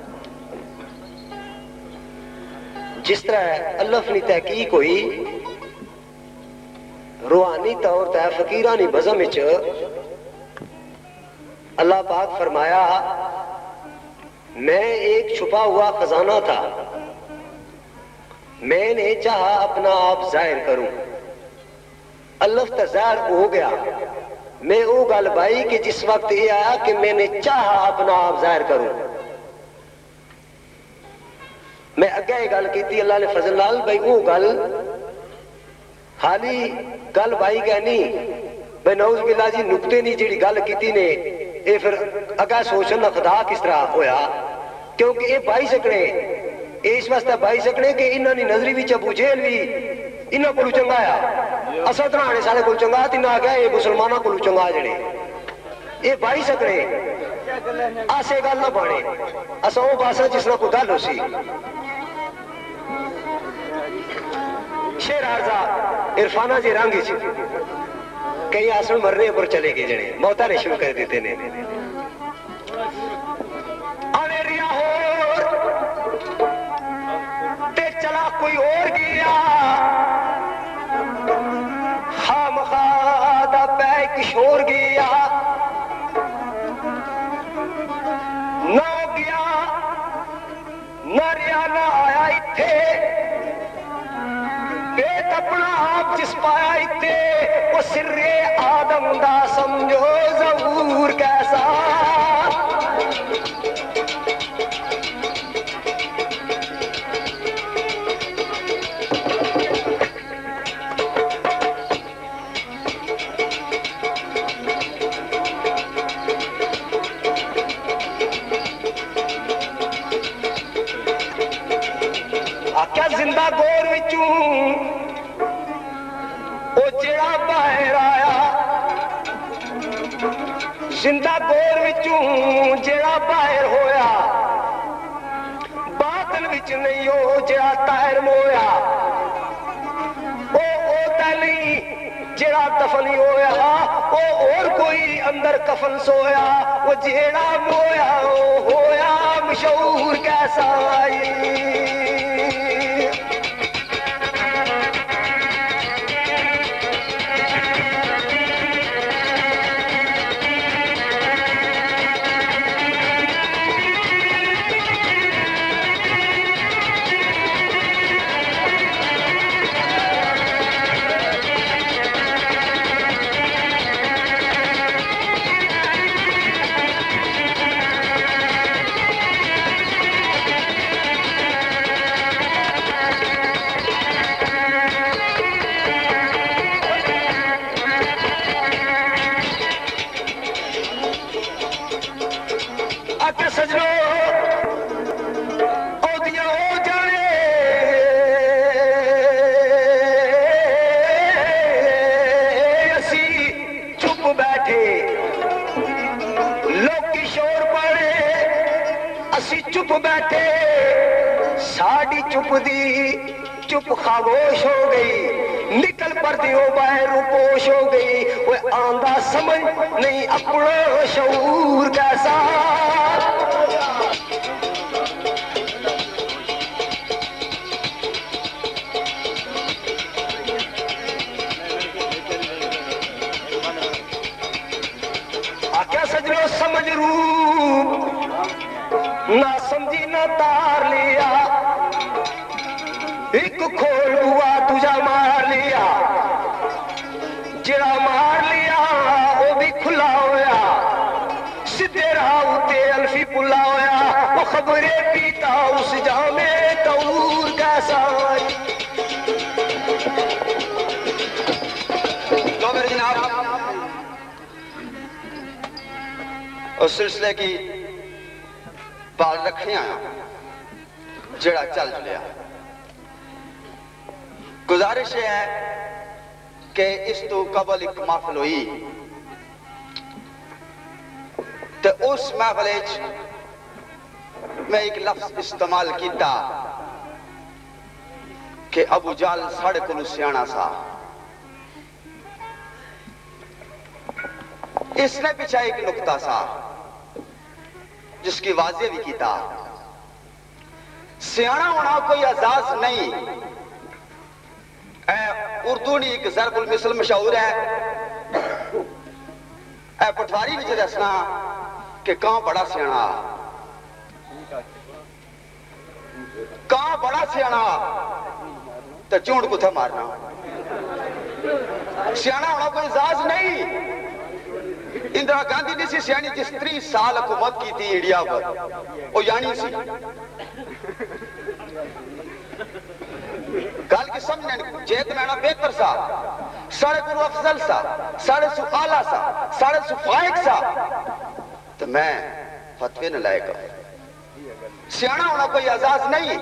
جس طرح الف نے تحقیق ہوئی روحانی طور تے فقیرانی بزم وچ اللہ پاک فرمایا میں ایک چھپا ہوا خزانہ تھا میں نے چاہا اپنا آپ ظاہر کروں الف تا ظاہر ہو گیا میں وہ گل بائی کہ جس وقت یہ آیا کہ میں نے چاہا اپنا آپ ظاہر کروں میں اگے یہ گل کی اللہ نے فضل لال بھائی وہ گل خالی گل بائی گیا نہیں بھائی نعوذ باللہ جی نکتے نہیں جیڑی گل کیتی نے اے پھر اگے سوچنا خدا کس طرح ہویا
کیونکہ یہ بائی سکنے اس واسطے بائی سکنے کہ انہوں نے نظری بھی ابو جہل بھی انہوں کو چنگا ہے اصل طرح آنے سارے کو چنگا تھی نہ گیا یہ مسلمانوں کو چنگا جڑے یہ بائی سکنے آسے گل نہ بانے اسا وہ باسا جس نہ کو گل ہو سی شیر عرضہ عرفانہ جی رنگی چی کئی آسن مرنے پر چلے گئے جڑے موتا نے شروع کر دیتے نے آنے ریا ہور تے چلا کوئی اور گیا خام خادہ پہ کشور گیا نہ گیا نہ ریا نہ آیا اتھے بیت اپنا آپ جس پایا اتھے وہ سر آدم دا سمجھو ظہور کیسا کیا زندہ گور وچوں او جڑا باہر آیا زندہ گور وچوں جڑا باہر ہویا باطن وچ نہیں او جڑا طاہر مویا او تے نہیں جڑا دفن ہویا او اور کوئی اندر کفن سویا وہ جڑا مویا او ہویا مشہور کیسا چپ دی چپ خاموش ہو گئی نکل پردیوں باہر روپوش ہو گئی وہ آندہ سمجھ نہیں اپنا شعور کیسا آکیا سجنوں سمجھ روپ نہ سمجھی نہ تار لیا ایک کھول ہوا تجھا مار لیا جڑا مار لیا وہ بھی کھلا ہویا سدھے راہ ہوتے الفی پلا ہویا وہ خبریں پیتا اس جامے تور کیسا
تو میرے جناب اس سلسلے کی بات رکھیں آیا جڑا چل لیا گزارش ہے کہ اس تو قبل ایک محفل ہوئی تو اس محفل میں ایک لفظ استعمال کیتا کہ ابو جال ساڑھے کو سیانا سا اس نے پیچھا ایک نکتہ سا جس کی واضح بھی کیتا سیانا ہونا کوئی اعزاز نہیں اردو نے ایک ضرب المثل مشہور ہے پٹواری بھی دسنا کہ کہاں بڑا سیانا کہاں بڑا سیانا تو چونڈ کو تھا مارنا سیانا ہونا کوئی اعزاز نہیں اندرا گاندھی نے سی سیانی جس 30 سال حکومت کی تھی انڈیا پر وہ یعنی سی گل کی سمجھنے جیت میں بہتر سا ساڑھے کو افضل سا ساڑھے سو آلہ سا ساڑھے سو فائق سا تو میں فتوے نہ لائے گا سیاح ہونا کوئی اعزاز نہیں.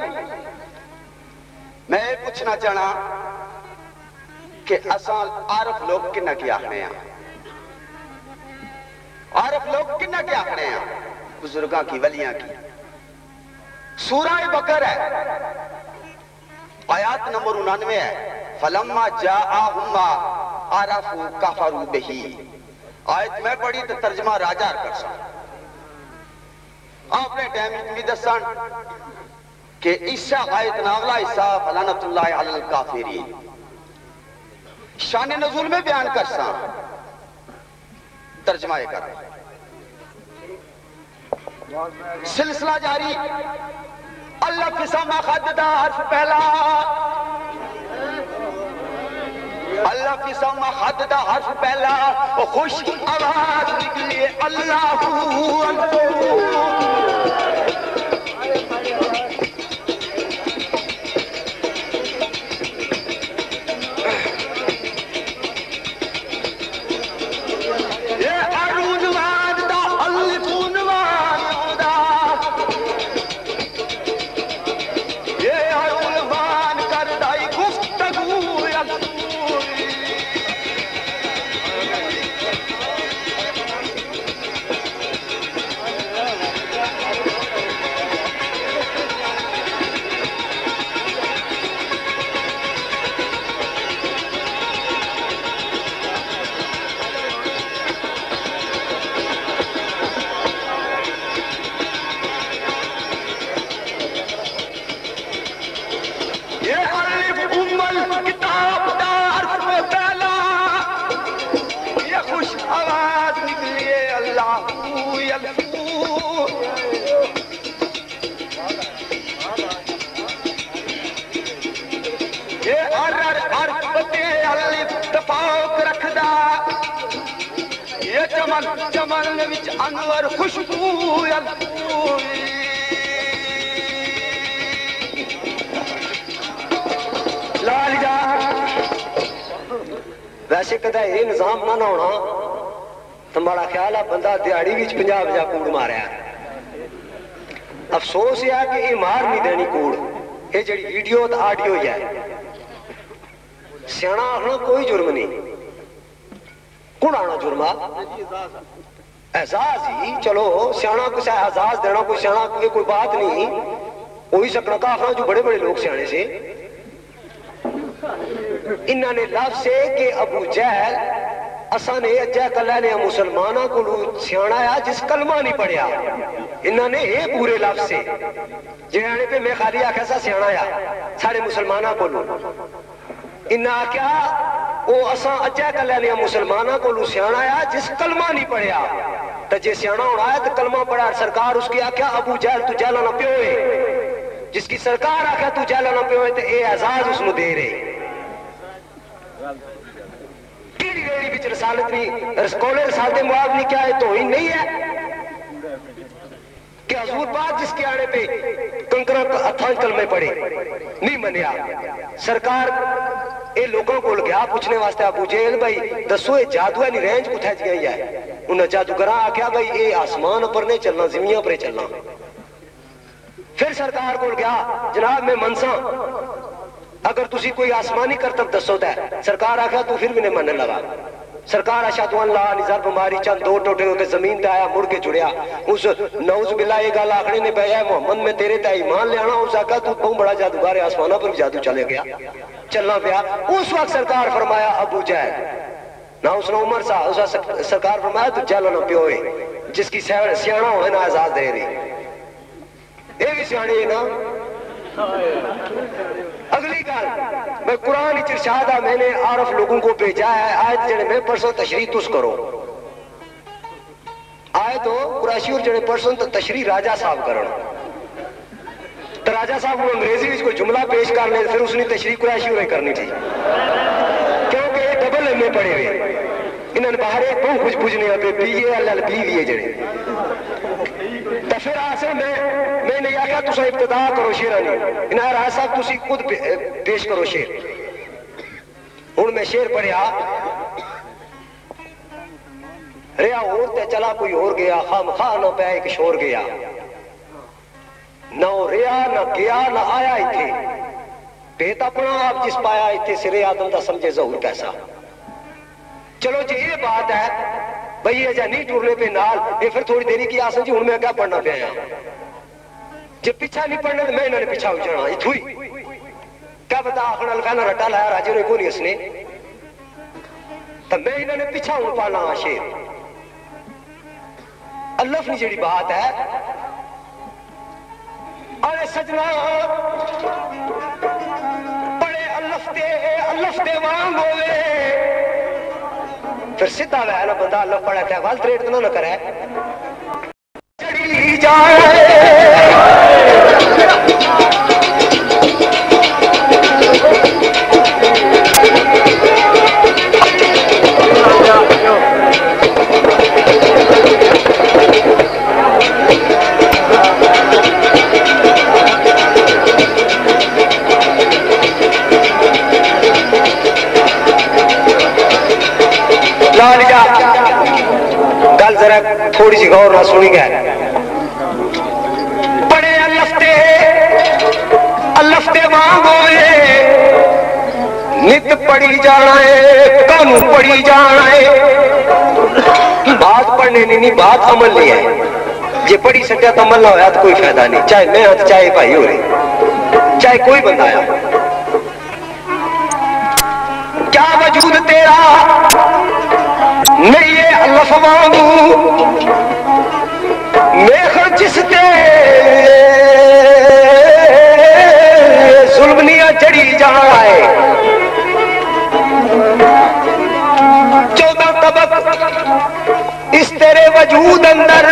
میں یہ پوچھنا چاہنا کہ اساں عارف لوگ کنہ کیا آخنے ہیں؟ عارف لوگ کنہ کیا آخنے ہیں؟ بزرگاں کی، ولیاں کی. سورہ بقرہ ہے، آیات نمبر 99 ہے. فلما جاءہم ما عرفوا کفروا بہ. آیت میں پڑھی تو ترجمہ راجہ کر سا. آپ نے ٹائم بھی دسان کہ عیسیٰ آیت ناولا عیسیٰ فلانت اللہ علی الکافرین. شان نزول میں بیان کر سا، ترجمہ یہ کر. سلسلہ جاری. اللہ کی سما خددہ حرف پہلا، اللہ کی سما خددہ حرف پہلا، خوش آواز نکلی اللہ چمن وچ انور خوشبو
لال جا. ویسے کدے یہ نظام نہ ہونا تو بڑا خیال ہے بندہ دیہڑی وچ 50 کوڑ ماریا. افسوس یہ ہے کہ یہ مار نہیں دینی کوڑ. یہ جڑی ویڈیو تے آڈیو ہی ہے. سیاح آخنا کوئی جرم نہیں. کون آنا جرمہ؟ اعزاز ہی. چلو سیاح کو اعزاز دینا کوئی سیاح کوئی بات نہیں. وہی سکنا کا آخنا جو بڑے بڑے لوگ سیانے سے. انہوں نے لفظ سے کہ ابو جہل اساں نے اجا کلا نے مسلمانوں کو سیانا ہے جس کلمہ نہیں پڑھیا. انہوں نے یہ پورے لفظ سے جنہوں پہ میں خالی آکھا سا سیانا ہے سارے مسلمانوں کو انہاں کیا وہ اساں اجا کلا نے مسلمانوں کو سیانا ہے جس کلمہ نہیں پڑھیا. تو جے سیانا ہونا ہے تو کلمہ پڑھا. سرکار اس کی آکھا ابو جہل تو جہل نہ پیو ہے. جس کی سرکار آکھا تو جہل نہ پیو ہے تو اے اعزاز اس نو دے رہے. کیڑی ریڑی بچ رسالت نہیں رسکولے رسالت معاف نہیں کیا ہے توہین نہیں ہے کہ حضور پاک جس کے آنے پہ کنکروں کو اتھان کلمے پڑے نہیں منیا. سرکار اے لوگوں کو گیا پوچھنے واسطے ابو جہل بھائی دسو اے جادو ہے نہیں رینج کو تھیج گئی ہے. انہیں جادوگراں آکھیا بھائی اے آسمان پر نہیں چلنا زمینیاں پر چلنا. پھر سرکار کو گیا جناب میں منساں اگر تسی کوئی آسمانی کرتب دسو ہے. سرکار آکھیا تو پھر بھی نہیں مننے لگا. سرکار اشہدو ان لا نظر بماری چند دو ٹوٹے ہو کے زمین تے آیا مڑ کے جڑیا. اس نعوذ باللہ یہ گل آخری نے پہ ہے محمد میں تیرے تے ایمان لے آنا. اس آکھا تو بہت بڑا جادوگر ہے آسمانہ پر بھی جادو چلے گیا چلنا پیا. اس وقت سرکار فرمایا ابو جہل نہ اس نے عمر سا اس سرکار فرمایا تو جہل نہ پیو ہے جس کی سیانا ہوئے نہ اعزاز دے رہی. یہ بھی سیانے ہے نا. اگلی گل میں قرآن ارشاد میں نے عارف لوگوں کو بھیجا ہے. آیت جڑے میں پرسوں تشریح تس کرو. آیت ہو قریشی اور جڑے پرسوں تشریح راجہ صاحب کرنا. تو راجہ صاحب کو انگریزی میں کوئی جملہ پیش کرنے پھر اس نے تشریح قریشی اور کرنی تھی کیونکہ یہ ڈبل ایم اے پڑھے ہوئے. انہوں نے باہر ایک بہت کچھ پوچھنے ہوتے P A L L B بھی جڑے. تو پھر آسے میں نے کہا کہ تسا ابتدا کرو شیرانی. انہیں راج صاحب تسی خود پیش کرو شیر. ہوں میں شیر پڑھیا رہا اور تے چلا کوئی اور گیا خام خواہ نہ پہ ایک شور گیا. نہ ریا نہ گیا نہ آیا تھے پیت اپنا آپ جس پایا تھے سرے آدم دا سمجھے ظہور کیسا. چلو جی یہ بات ہے بھئی یہ جا نہیں ٹورنے پہ نال یہ پھر تھوڑی دیری کی آسن جی ہن میں کیا پڑھنا پہ آیا جب پیچھا نہیں پڑھنا تو میں انہوں نے پیچھا ہو جانا یہ تھوئی کیا بتا آخر الفینا رٹا لایا راجے نے کو نہیں اس نے تو میں انہوں نے پیچھا ہوں پانا شیر اللہ نے جڑی بات ہے ارے سجنا بڑے اللہ تے وانگ ہوئے پھر سدھا ہے نا بندہ اللہ پڑھا ہے غلط ریٹ تو نہ کرے چڑی جائے گل ذرا تھوڑی سی غور نہ سنی گئے بڑے الفتے وانگ ہوئے نت پڑھی جانا ہے کانو پڑھی جانا ہے بات پڑھنے نہیں بات عمل نہیں ہے جی پڑھی سکیا تو عمل نہ ہویا تو کوئی فائدہ نہیں چاہے میں ہوں چاہے بھائی ہو رہی چاہے کوئی بندہ آیا کیا وجود تیرا نہیں یہ اللہ فوانگو میخر جس تے ظلمنیاں چڑی جانا ہے 14 طبق اس تیرے وجود اندر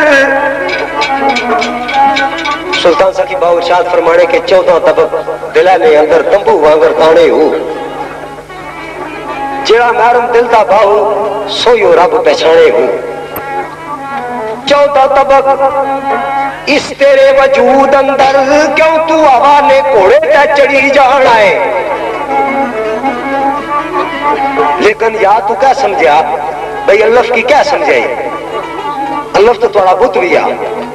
سلطان سخی باو ارشاد فرمانے کے 14 طبق دلانے اندر تمبو وانگر تانے ہو جڑا نرم دل دا باہو سویو رب پہچانے ہوں 14 طبق اس تیرے وجود اندر کیوں تو ہوا نے کوڑے تے چڑھی جانا ہے لیکن یا تو کیا سمجھا بھئی اللہ کی کیا سمجھائی اللہ تو تھوڑا بت بھی آ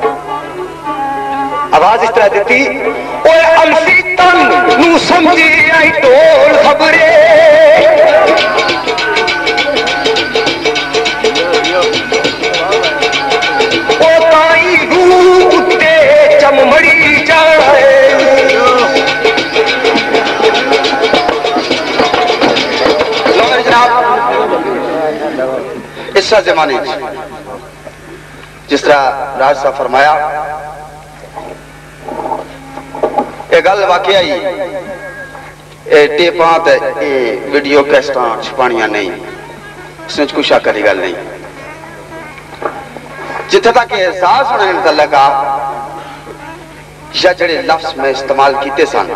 آواز اس طرح دیتی اوے الفی تن نو سمجھی آئی ٹول خبرے مڑی جائے جناب اس زمانے جس طرح راج صاحب فرمایا یہ گل واقعہ ہی ٹیپاں تے ویڈیو کیسٹاں چھپانیاں نہیں اس نے کچھ شک والی گل نہیں جتنے تک احساس ہونے متعلق یا جڑے لفظ میں استعمال کیتے سن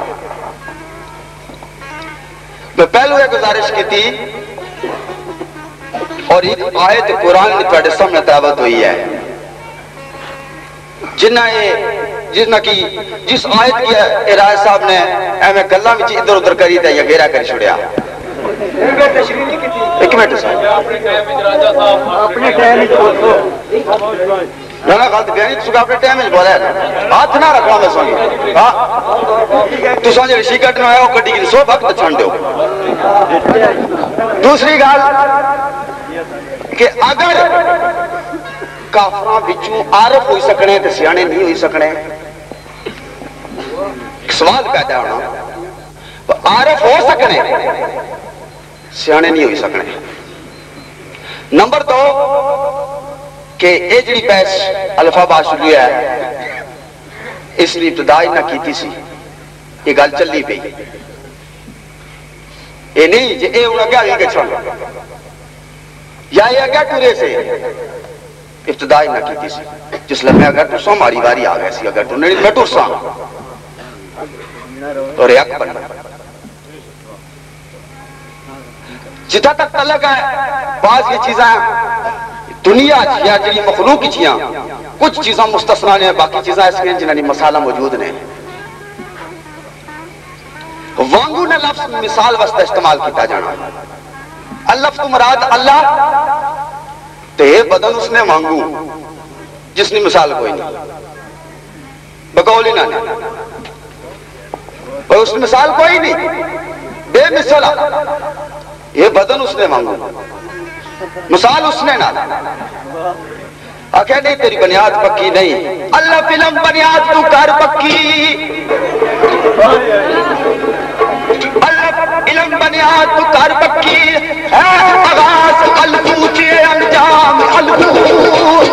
میں پہلو یہ گزارش کی تھی اور ایک آیت قرآن نے تھوڑے سامنے تلاوت ہوئی ہے جس آیت کی ارائے صاحب نے ایویں گلاں وچ ادھر ادھر کری تے یا گھیرا کر چھڑیا ایک منٹ اپنے ٹائم نہ غلط بیانی تو اپنے ٹائم وچ بولا ہے ہاتھ نہ رکھنا میں سونی ہاں تو سمجھ رشی کٹنا ہے او کڈی کی سو وقت چھن دیو دوسری گل کہ اگر کافراں وچوں عارف ہوئی سکنے تے سیانے نہیں ہوئی سکنے سوال پیدا ہونا عارف ہو سکنے سیانے نہیں ہوئی سکنے نمبر 2 کہ یہ جڑی بحث الفا با شروع ہے اس لیے ابتدا نہ کیتی سی یہ گل چلی پئی یہ نہیں جی اے ہن اگے آگے چھوڑ یا یہ اگے ٹرے سے ابتدا نہ کیتی سی جس لمحے اگر تو سو ہماری واری آ گئی سی اگر تو نہیں میں ٹرسا اور یک بننا جتھا تک تعلق ہے بعض یہ چیزیں دنیا یا جڑی مخلوق کی چیزاں کچھ چیزاں مستثنا نے باقی چیزاں اس میں جنہاں مسالہ موجود نے وانگو نے لفظ مثال واسطے استعمال کیتا جانا اللہ تو مراد اللہ تے بدن اس نے وانگو جس نے مثال کوئی نہیں
بقول ہی نہ اور اس مثال کوئی نہیں، بے مثلا یہ بدن اس نے مانگو، مثال اس نے نہ آکھے نہیں تیری بنیاد پکی نہیں، اللہ فلم بنیاد تو کر پکی، اللہ علم بنیاد تو کر پکی، آغاز الفوچے انجام الفوچ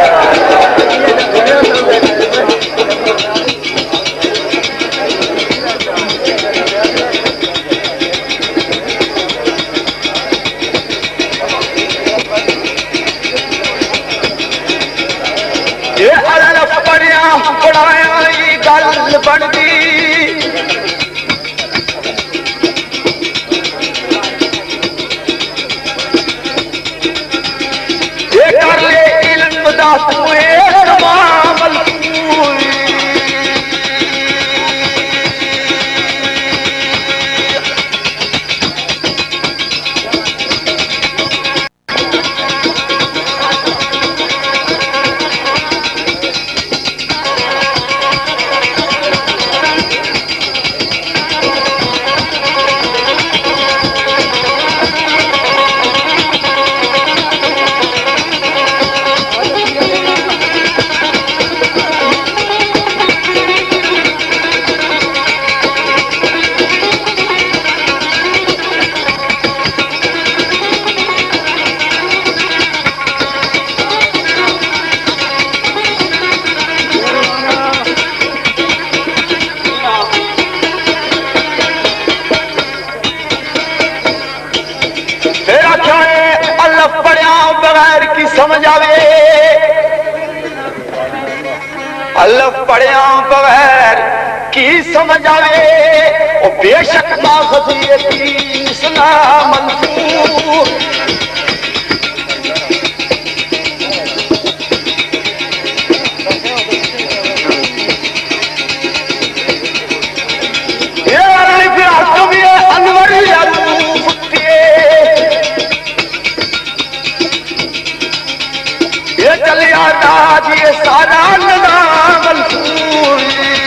گل بنتی یہ کر لے علم دا توے تمام سمجھ آوے، الف پڑھیاں بغیر کی سمجھ آوے، او بے شک ماخذی دین اسلام منصور یہ عرف حکم یہ انور یعلوف یہ چلی آتا یہ سارا نظام منصور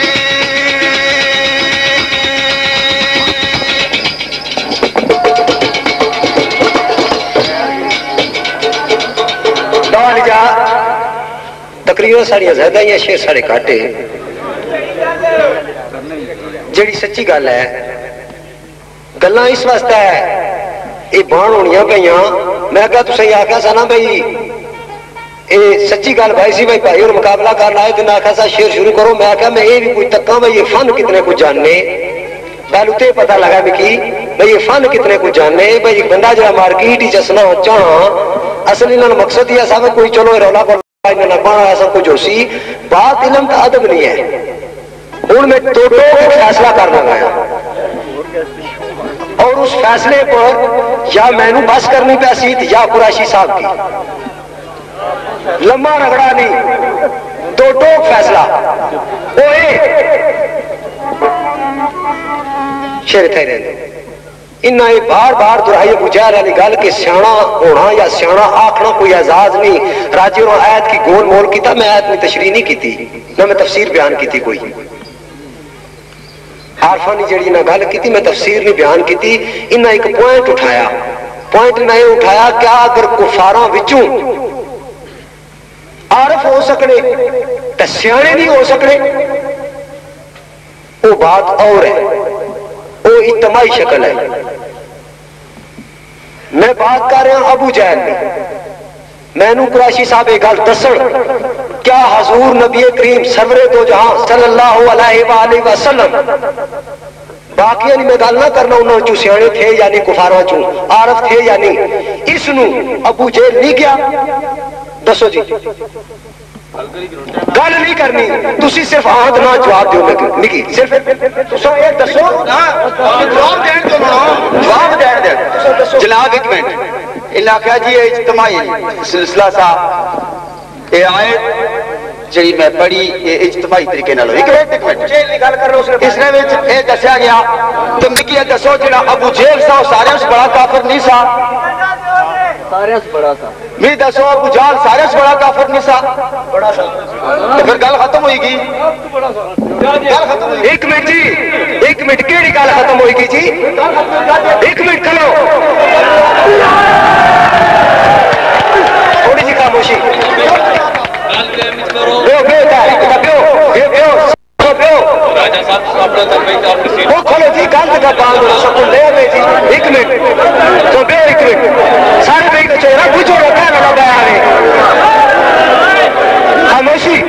دان جا تقریروں ساڑیاں زیادہ یا شیر ساڑے کاٹے جیڑی سچی گل ہے گلاں اس واسطہ ہے یہ بان ہونیاں پہیاں میں کہا تو صحیح آکھا سا نا بھئی اے سچی گل بھائی سی بھائی بھائی اور مقابلہ کرنا ہے دن آکھا سا شیر شروع کرو میں کہا میں یہ بھی کوئی تکاں بھائی یہ فن کتنے کو جاننے پہلو تے پتہ لگا بکی بھائی یہ فن کتنے کو جاننے بھائی بندہ جہاں مارکیٹ ہی چسنا چاہاں اصل انہوں نے مقصد یہ سا کوئی چلو رولا پر انہوں نے بانا ایسا کچھ ہو سی بات علم کا ادب نہیں ہے ان میں دو فیصلہ کرنا گیا اور اس فیصلے پر یا میں نے بس کرنی پیسی یا قریشی صاحب کی لمبا رگڑا نہیں دو ٹوک فیصلہ شیر تھے رہنے انہاں یہ بار بار درائی ابو جہل علی گل کہ سیانا ہونا یا سیانا آکھنا کوئی اعزاز نہیں راجی اور آیت کی گول مول کی تھا میں آیت میں تشریح نہیں کی تھی نہ میں تفسیر بیان کی تھی کوئی عارفانی جڑی نہ گل کی تھی میں تفسیر نہیں بیان کی تھی انہاں ایک پوائنٹ اٹھایا پوائنٹ نہیں اٹھایا کیا اگر کفاراں وچوں عارف ہو سکنے تو سیانے نہیں ہو سکنے وہ بات اور ہے وہ اجتماعی شکل ہے میں بات کر رہا ہوں ابو جہل میں میں نو قریشی صاحب ایک گل دسن کیا حضور نبی کریم سرور دو جہاں صلی اللہ علیہ وآلہ وسلم باقی نہیں میں گل نہ کرنا انہوں چو سیانے تھے یعنی کفاراں چو عارف تھے یعنی اس نو ابو جہل نہیں کیا دسو جی گل نہیں کرنی تسی صرف آہد نہ جواب دیو نکی صرف تسو ایک دسو جواب دین دو جواب دین دے جناب ایک منٹ علاقہ جی اجتماعی سلسلہ سا اے آیت جی میں پڑھی یہ اجتماعی طریقے نہ لو ایک منٹ اس نے اے دسیا گیا تم نکی دسو جنہ ابو جہل سا سارے اس بڑا کافر نہیں سا
سارے سے بڑا تھا
میں دسو ابو جہل سارے سے بڑا کافر نہیں سا بڑا سا تو پھر گل ختم ہوئی گی ایک منٹ جی ایک منٹ کیڑی گل ختم ہوئی گی جی ایک منٹ کھلو تھوڑی سی خاموشی وہ کھولو جی گل کا بات سکون لے میں جی ایک منٹ تو بے ایک منٹ سارے بے کے چہرہ کچھ ہو رہا ہے بیان ہے خاموشی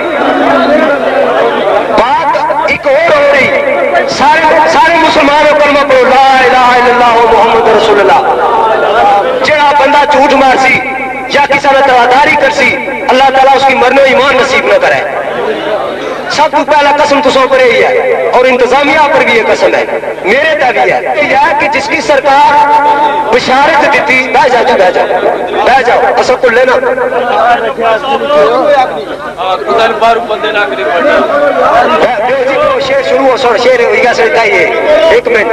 بات ایک اور ہو رہی سارے مسلمانوں کلمہ پڑھو لا الہ الا اللہ محمد رسول اللہ جڑا بندہ جھوٹ مار سی یا کسی نے تواداری کر سی اللہ تعالیٰ اس کی مرنے ایمان نصیب نہ کرے سب تو پہلا قسم تو سو پر ہی ہے اور انتظامیہ پر بھی یہ قسم ہے میرے تا بھی ہے یہ کہ جس کی سرکار بشارت دیتی بہ جاؤ بہ جاؤ اصل کو لینا شیر شروع ہو سو شیر ہوئی گا سرکا یہ ایک منٹ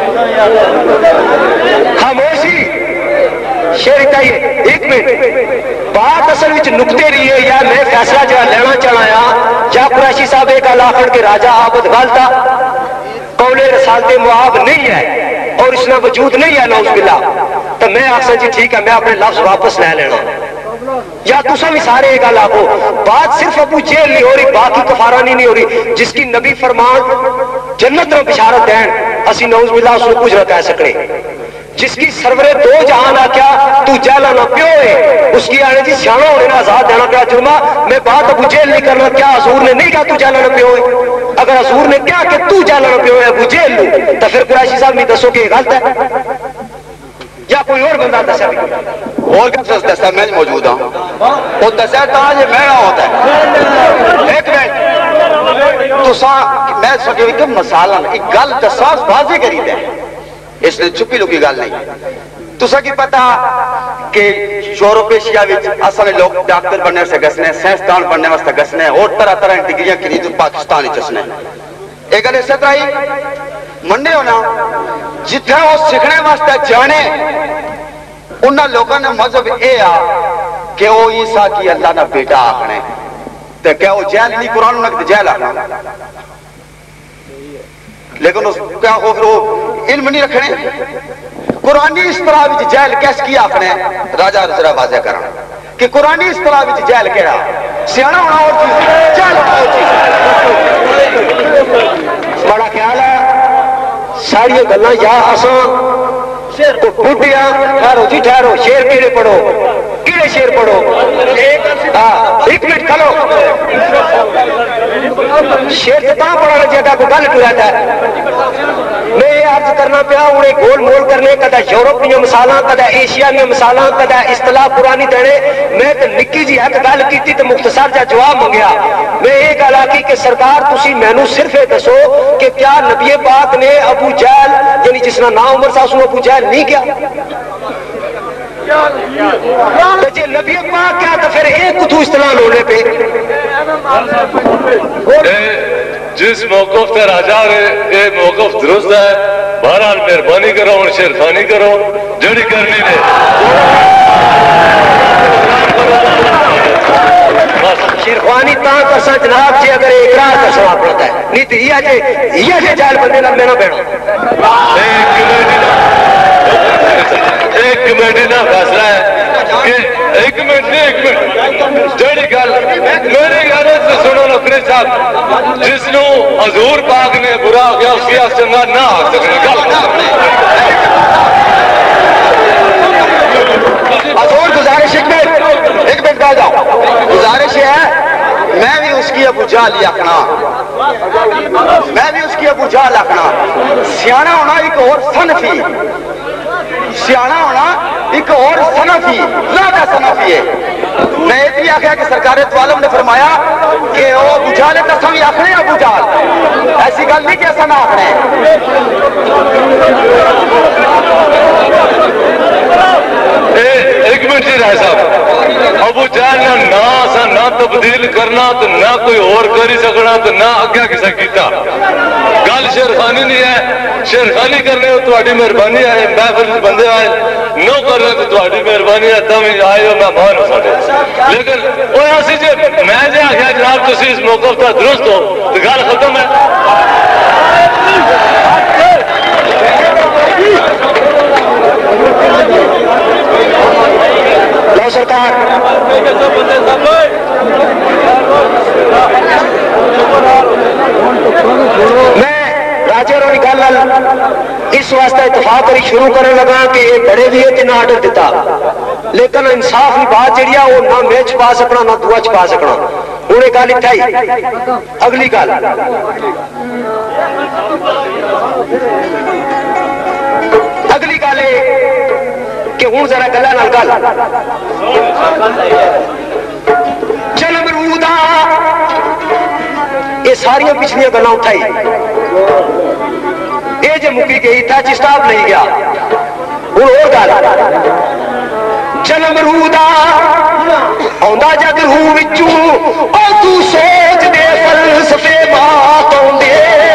خاموشی شیر کہیے ایک منٹ بات اصل وچ نکتے رہی ہے یا میں فیصلہ جو لینا چاہایا یا قریشی صاحب ایک علاقہ کے راجہ عابد غالتا قول رسالت معاب نہیں ہے اور اس میں وجود نہیں ہے نعوذ باللہ تو میں آخسن جی ٹھیک ہے میں اپنے لفظ واپس لے لینا یا تسا بھی سارے ایک علاقہ بات صرف ابو جہل نہیں ہو رہی باقی کفارانی نہیں ہو رہی جس کی نبی فرمان جنت میں بشارت دین اسی نعوذ باللہ اس کو کچھ نہ کہہ سکنے جس کی سرور دو جہان آکیا تو جہلا نہ پیو ہے اس کی آنے جی سیانا ہونے نہ آزاد دینا پیا جرمہ میں بات ابو جہل نہیں کرنا کیا حضور نے نہیں کہا تو جہلا نہ پیو ہے اگر حضور نے کیا کہ تو جہلا نہ پیو ہے ابو جہل لوں تو پھر قریشی صاحب میں دسو کہ یہ غلط ہے یا کوئی اور بندہ دسا بھی اور کس دسا میں موجود ہوں وہ دسا تھا یہ میرا ہوتا ہے ایک منٹ تو سا میں سکے کہ مسالہ ایک گل دسا بازی کری دے اس نے چھپی لوگی گل نہیں تو سا کی پتا کہ یورپ ایشیا وچ اصل لوگ ڈاکٹر بننے سے گسنے سائنسدان بننے واسطے گسنے اور طرح طرح ڈگریاں کی تو پاکستان وچ چسنے ایک گل اس طرح ہی مننے ہونا جتھے وہ سیکھنے واسطے جانے انہاں لوگوں نے مذہب اے آ کہ وہ عیسیٰ کی اللہ نہ بیٹا آکھنے تے کیا وہ جہل نہیں قرآن انہوں جہل آکھنا لیکن اس کیا ہو پھر وہ علم نہیں رکھنے قرآنی اصطلاح وچ جہل کیس کی آکھنے راجہ ذرا واضح کرنا کہ قرآنی اصطلاح وچ جہل کہڑا سیانا ہونا اور چیز جہل ہونا اور چیز بڑا خیال ہے ساری گلاں یا اساں کو بوٹیاں ٹھہرو جی ٹھہرو شیر کیڑے پڑھو کیڑے شیر پڑھو ایک منٹ کھلو شیر سے کہاں پڑھا رہا جگہ کو گل ٹو جاتا ہے میں یہ عرض کرنا پیا انہیں گول مول کرنے کدا یورپ میں مثالاں کدا ایشیا میں مثالاں کدا اصطلاح پرانی دینے میں تو نکی جی ایک گل کیتی تو مختصر جا جواب منگیا میں یہ گل آکی کہ سرکار تسی مینوں صرف دسو کہ کیا نبی پاک نے ابو جہل یعنی جس کا نام عمر صاحب ابو جہل نہیں کیا جی نبی پاک کیا تو پھر ایک کتو اصطلاح ہونے پہ
جس موقف تے راجہ رہے یہ موقف درست ہے بہرحال مہربانی کرو اور شیرخانی کرو جڑی کرنی دے
شیرخوانی تاں کرسا جناب جی اگر اقرار کرسا آپ پڑھتا ہے نہیں تو یہ جے جال بندے نہ مینا بیڑا
ایک کمیٹی نہ فیصلہ ہے کہ ایک منٹ جڑی گل میری گل سے سنو نقری صاحب جس نو حضور پاک نے برا ہو گیا اس کی چنگا نہ آ سکنے
حضور گزارش ایک منٹ کہہ جاؤ گزارش ہے میں بھی اس کی ابو جہل آکھنا میں بھی اس کی ابو جہل آکھنا سیانا ہونا ایک اور صنفی سیانا ہونا ایک اور صنفی زیادہ صنفی ہے میں یہ بھی آخیا کہ سرکار عالم نے فرمایا کہ وہ ابو جہل ہے تو بھی آخنے ابو جہل ایسی گل نہیں کہ ایسا نہ آخنے
ایک منٹ جی رائے صاحب ابو جہل نہ اسا نہ تبدیل کرنا تو نہ کوئی اور کری سکنا تو نہ اگیا کسا کیتا گل شیرخانی نہیں ہے شیرخانی کرنے ہو تھوڑی مہربانی ہے محفل بندے آئے نو کرنے تو تھوڑی مہربانی ہے تم آئے ہو مہمان ہو ساڈے لیکن وہ اسی جے میں جے آخیا جناب تسی اس موقع پر درست ہو تو گل ختم ہے
لو سرکار میں راجے اور گل اس واسطے اتفاق کری شروع کرنے لگا کہ یہ بڑے بھی ہے نہ آرڈر دیتا لیکن انصاف کی بات جڑی ہے وہ نہ میں چھپا سکنا نہ دعا چھپا سکنا انہیں گل اٹھائی اگلی گل اگلی گل کہ ہوں ذرا گلا نال گل جنم رودا یہ ساری پچھلی گلا اٹھائی یہ جو مکی گئی تھا چسٹاپ نہیں گیا ہوں اور گل جنم رودا آندا جگ روح وچوں او تو سوچ دے فلسفے بات آندے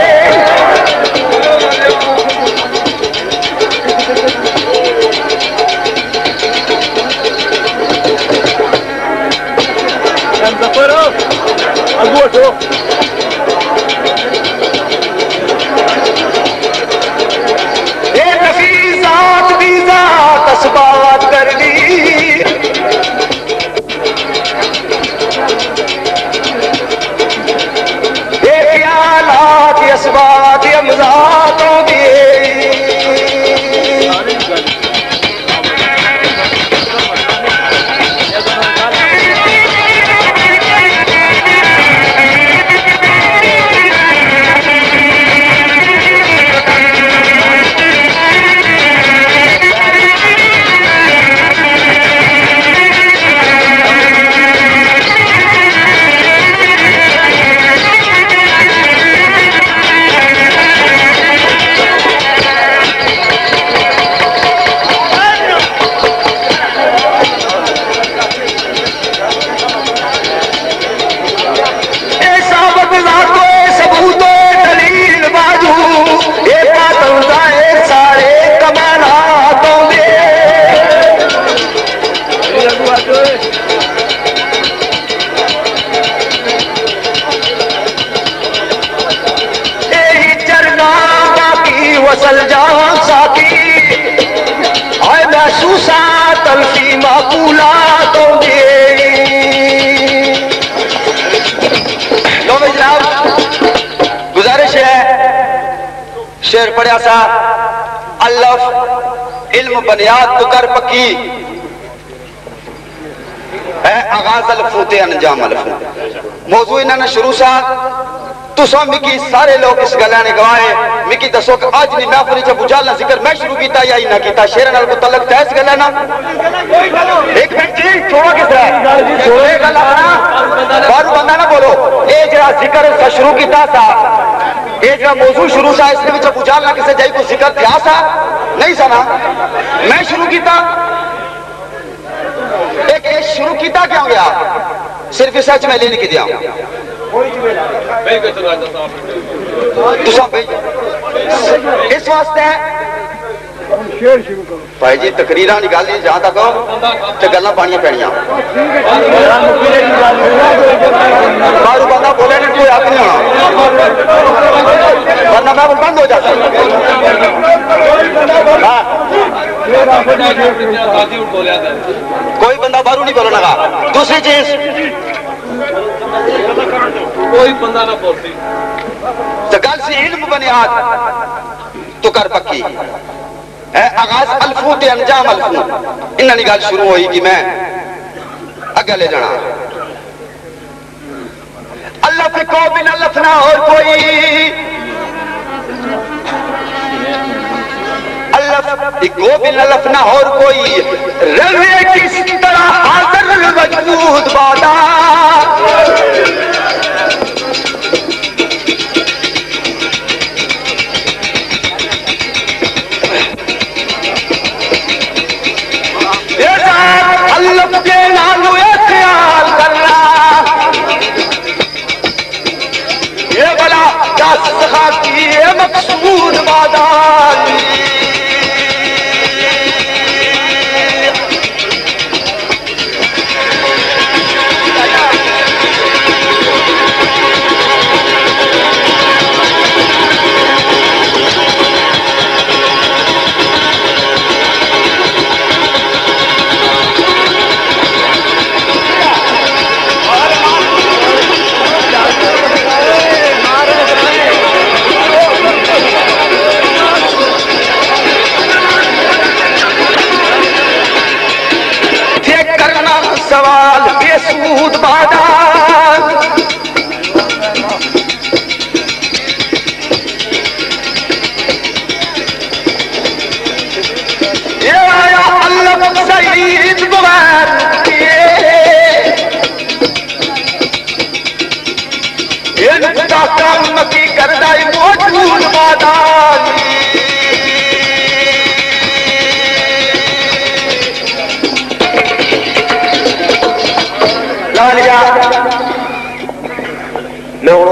اسبات کر دی اے خیالات اسبات امزاتوں دی وصل جان ساکی آئے محسوسات تلفی معقولاتوں دے لو میں جناب گزارش ہے شعر پڑھیا سا الف علم بنیاد تو کر پکی ہے آغاز الفوت انجام الفوت موضوع انہوں نے شروع سا تو سو مکی سارے لوگ اس گلہ نے گوائے مکی دسو کہ آج نہیں میں اپنی جب اجالنا ذکر میں شروع کیتا یا ہی نہ کیتا شیرن کو تعلق تھا اس گلہ نا ایک منٹ جی چھوڑا کس رہا چھوڑے گلہ نا بارو بندہ نہ بولو اے جہاں ذکر اس کا شروع کیتا سا اے جہاں موضوع شروع سا اس نے جب اجالنا کسے جائی کو ذکر تھا سا نہیں سا نا میں شروع کیتا ایک شروع کیتا کیا ہو گیا صرف اس سچ میں لینے کی دیا اس واسطے بھائی جی تقریرہ نکالی جہاں تک تو گلنا پانیاں پینیاں بارو بندہ بولے نہیں کوئی حق نہیں ہونا ورنہ میں بند ہو جاتا کوئی بندہ بارو نہیں بولنا گا دوسری چیز کوئی بندہ نہ بولتی تو گل سی علم بنیاد تو کر پکی آغاز الفوت انجام الفوت انہاں نے گل شروع ہوئی کہ میں اگے لے جانا اللہ پہ کو بن اللہ نہ اور کوئی اللہ کو بن اللہ نہ اور کوئی روے کس طرح حاضر الوجود بادا اللہ کے نالو خیال کرنا یہ بلا جس خاکی مقصود بادا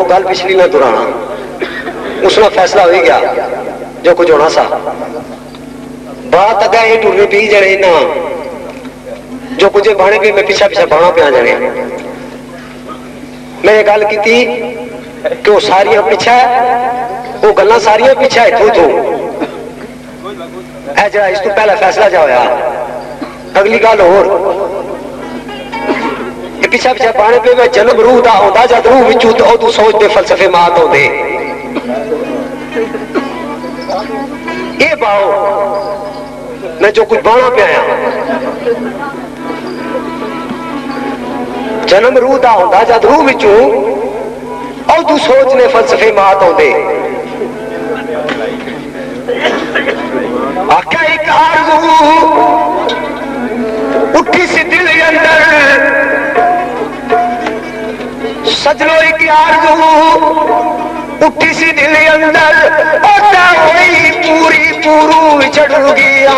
گل پچھلی نہ دہرانا، اس میں فیصلہ ہوئی گیا جو کچھ ہونا سا، بات اگا یہ ٹورنی پی جانے نا جو کچھ بانے پہ میں پیچھا پیچھا بانا پہ آ جانے۔ میں یہ گل کی تھی کہ وہ ساریاں پیچھا ہے، وہ گلاں ساریاں پیچھا ہے تو اے جڑا اس تو پہلا فیصلہ جا ہویا۔ اگلی گل اور کہ پیچھا پیچھا بانے پہ میں جنم روح دا ہوندا جد روح وچوں تو سوچ دے فلسفے مات ہوندے اے باؤ میں جو کچھ بانا پہ آیا جنم روح دا ہوندا جد روح وچوں او تو سوچ نے فلسفے مات ہوندے۔ آقا ایک آرزو اٹھی سی دل اندر، سجنو ایک آرزو اٹھی سی دل اندر، اوٹا ہوئی پوری پورو چڑھ گیا۔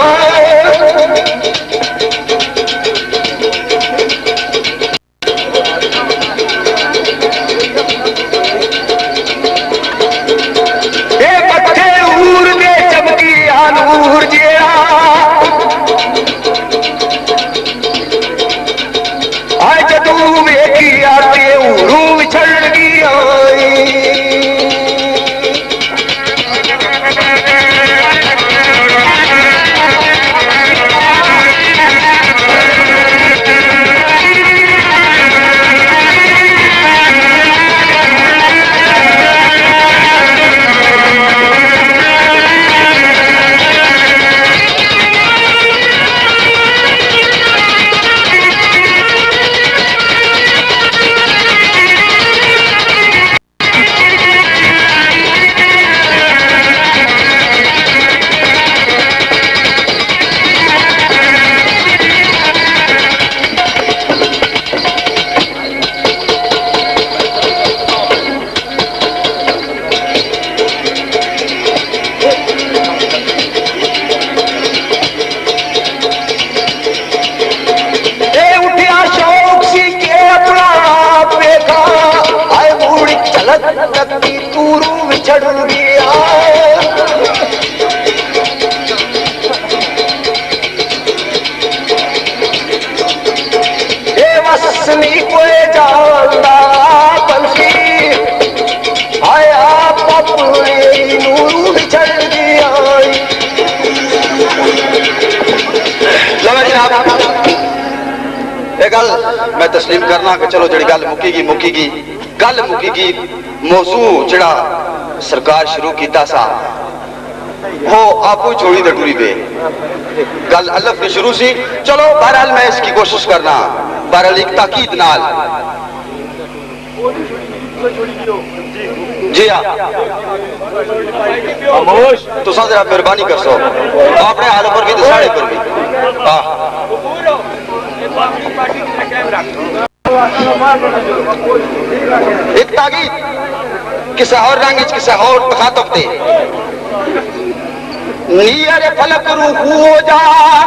اے بچے اور دے چمکی آنور جیڑا آج جدو ویکھی آتے اوروں چڑھ گیا۔
میں تسلیم کرنا کہ چلو جڑی گل مکی گی گل مکی گی۔ موضوع جڑا سرکار شروع کیتا سا وہ آپو چھوڑی دے ٹوری پہ گل الف نے شروع سی۔ چلو بہرحال میں اس کی کوشش کرنا، بہرحال ایک تاکید نال جی ہاں تو ساتھ ذرا مہربانی کر سو اپنے حال پر بھی تو ساڑے پر بھی ایک تاکید کسے اور رنگ کسے اور تخاطب دے۔ نیر فلک روح ہو جا،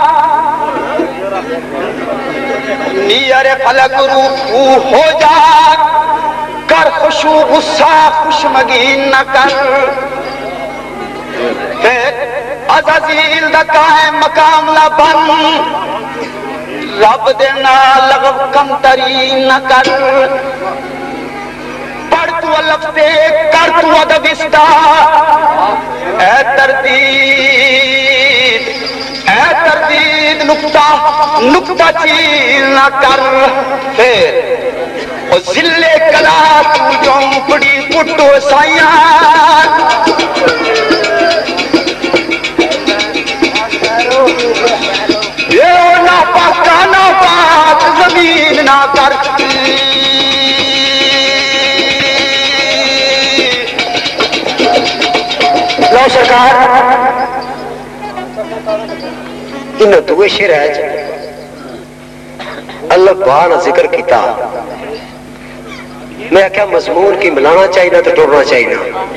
نیر فلک روح ہو جا، کر خوشو غصہ خوشمگین نہ کر، عزازیل دکائے مقام نہ بن، رب دینا لغو کم ترین نہ کر، پڑھ تو لفظ کر تو ادبستہ، اے تردید نکتہ چیل نہ کر، پھر او ذلے کلا تو جھونپڑی پٹو سائیاں، یہ ناپاک زمین نہ کر، لو سرکار انہوں دوے شیر ہے اللہ بہانا ذکر کیتا۔ میں کیا مضمون کی ملانا چاہیے تو ٹوڑنا چاہیے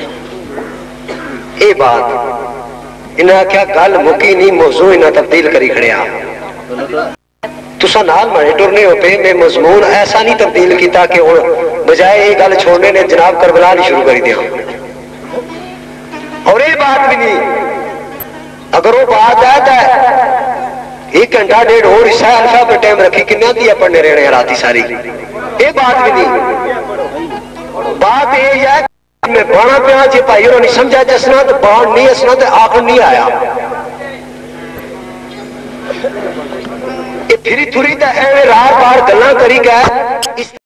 اے بات انہاں کیا گل مکی نہیں موضوع انہاں تبدیل کری کھڑیا تسا نال مارے ٹرنے ہو پہ میں مضمون ایسا نہیں تبدیل کیتا کہ
بجائے یہ گل چھوڑنے نے جناب کربلا نہیں شروع کری دیا. اور یہ بات بھی نہیں، اگر وہ بات ہے تو 1 گھنٹہ 1.5 اور حصہ الفا پہ ٹائم رکھی کنیا دیا پڑھنے رہنے راتی ساری. یہ بات بھی نہیں، بات یہ ہے میں بانا پیا جی بھائی انہوں نے سمجھا جسنا تو بان نہیں اسنا تو آخر نہیں آیا. یہ پھری تھوڑی تو ایویں رار بار گلاں کری گئے.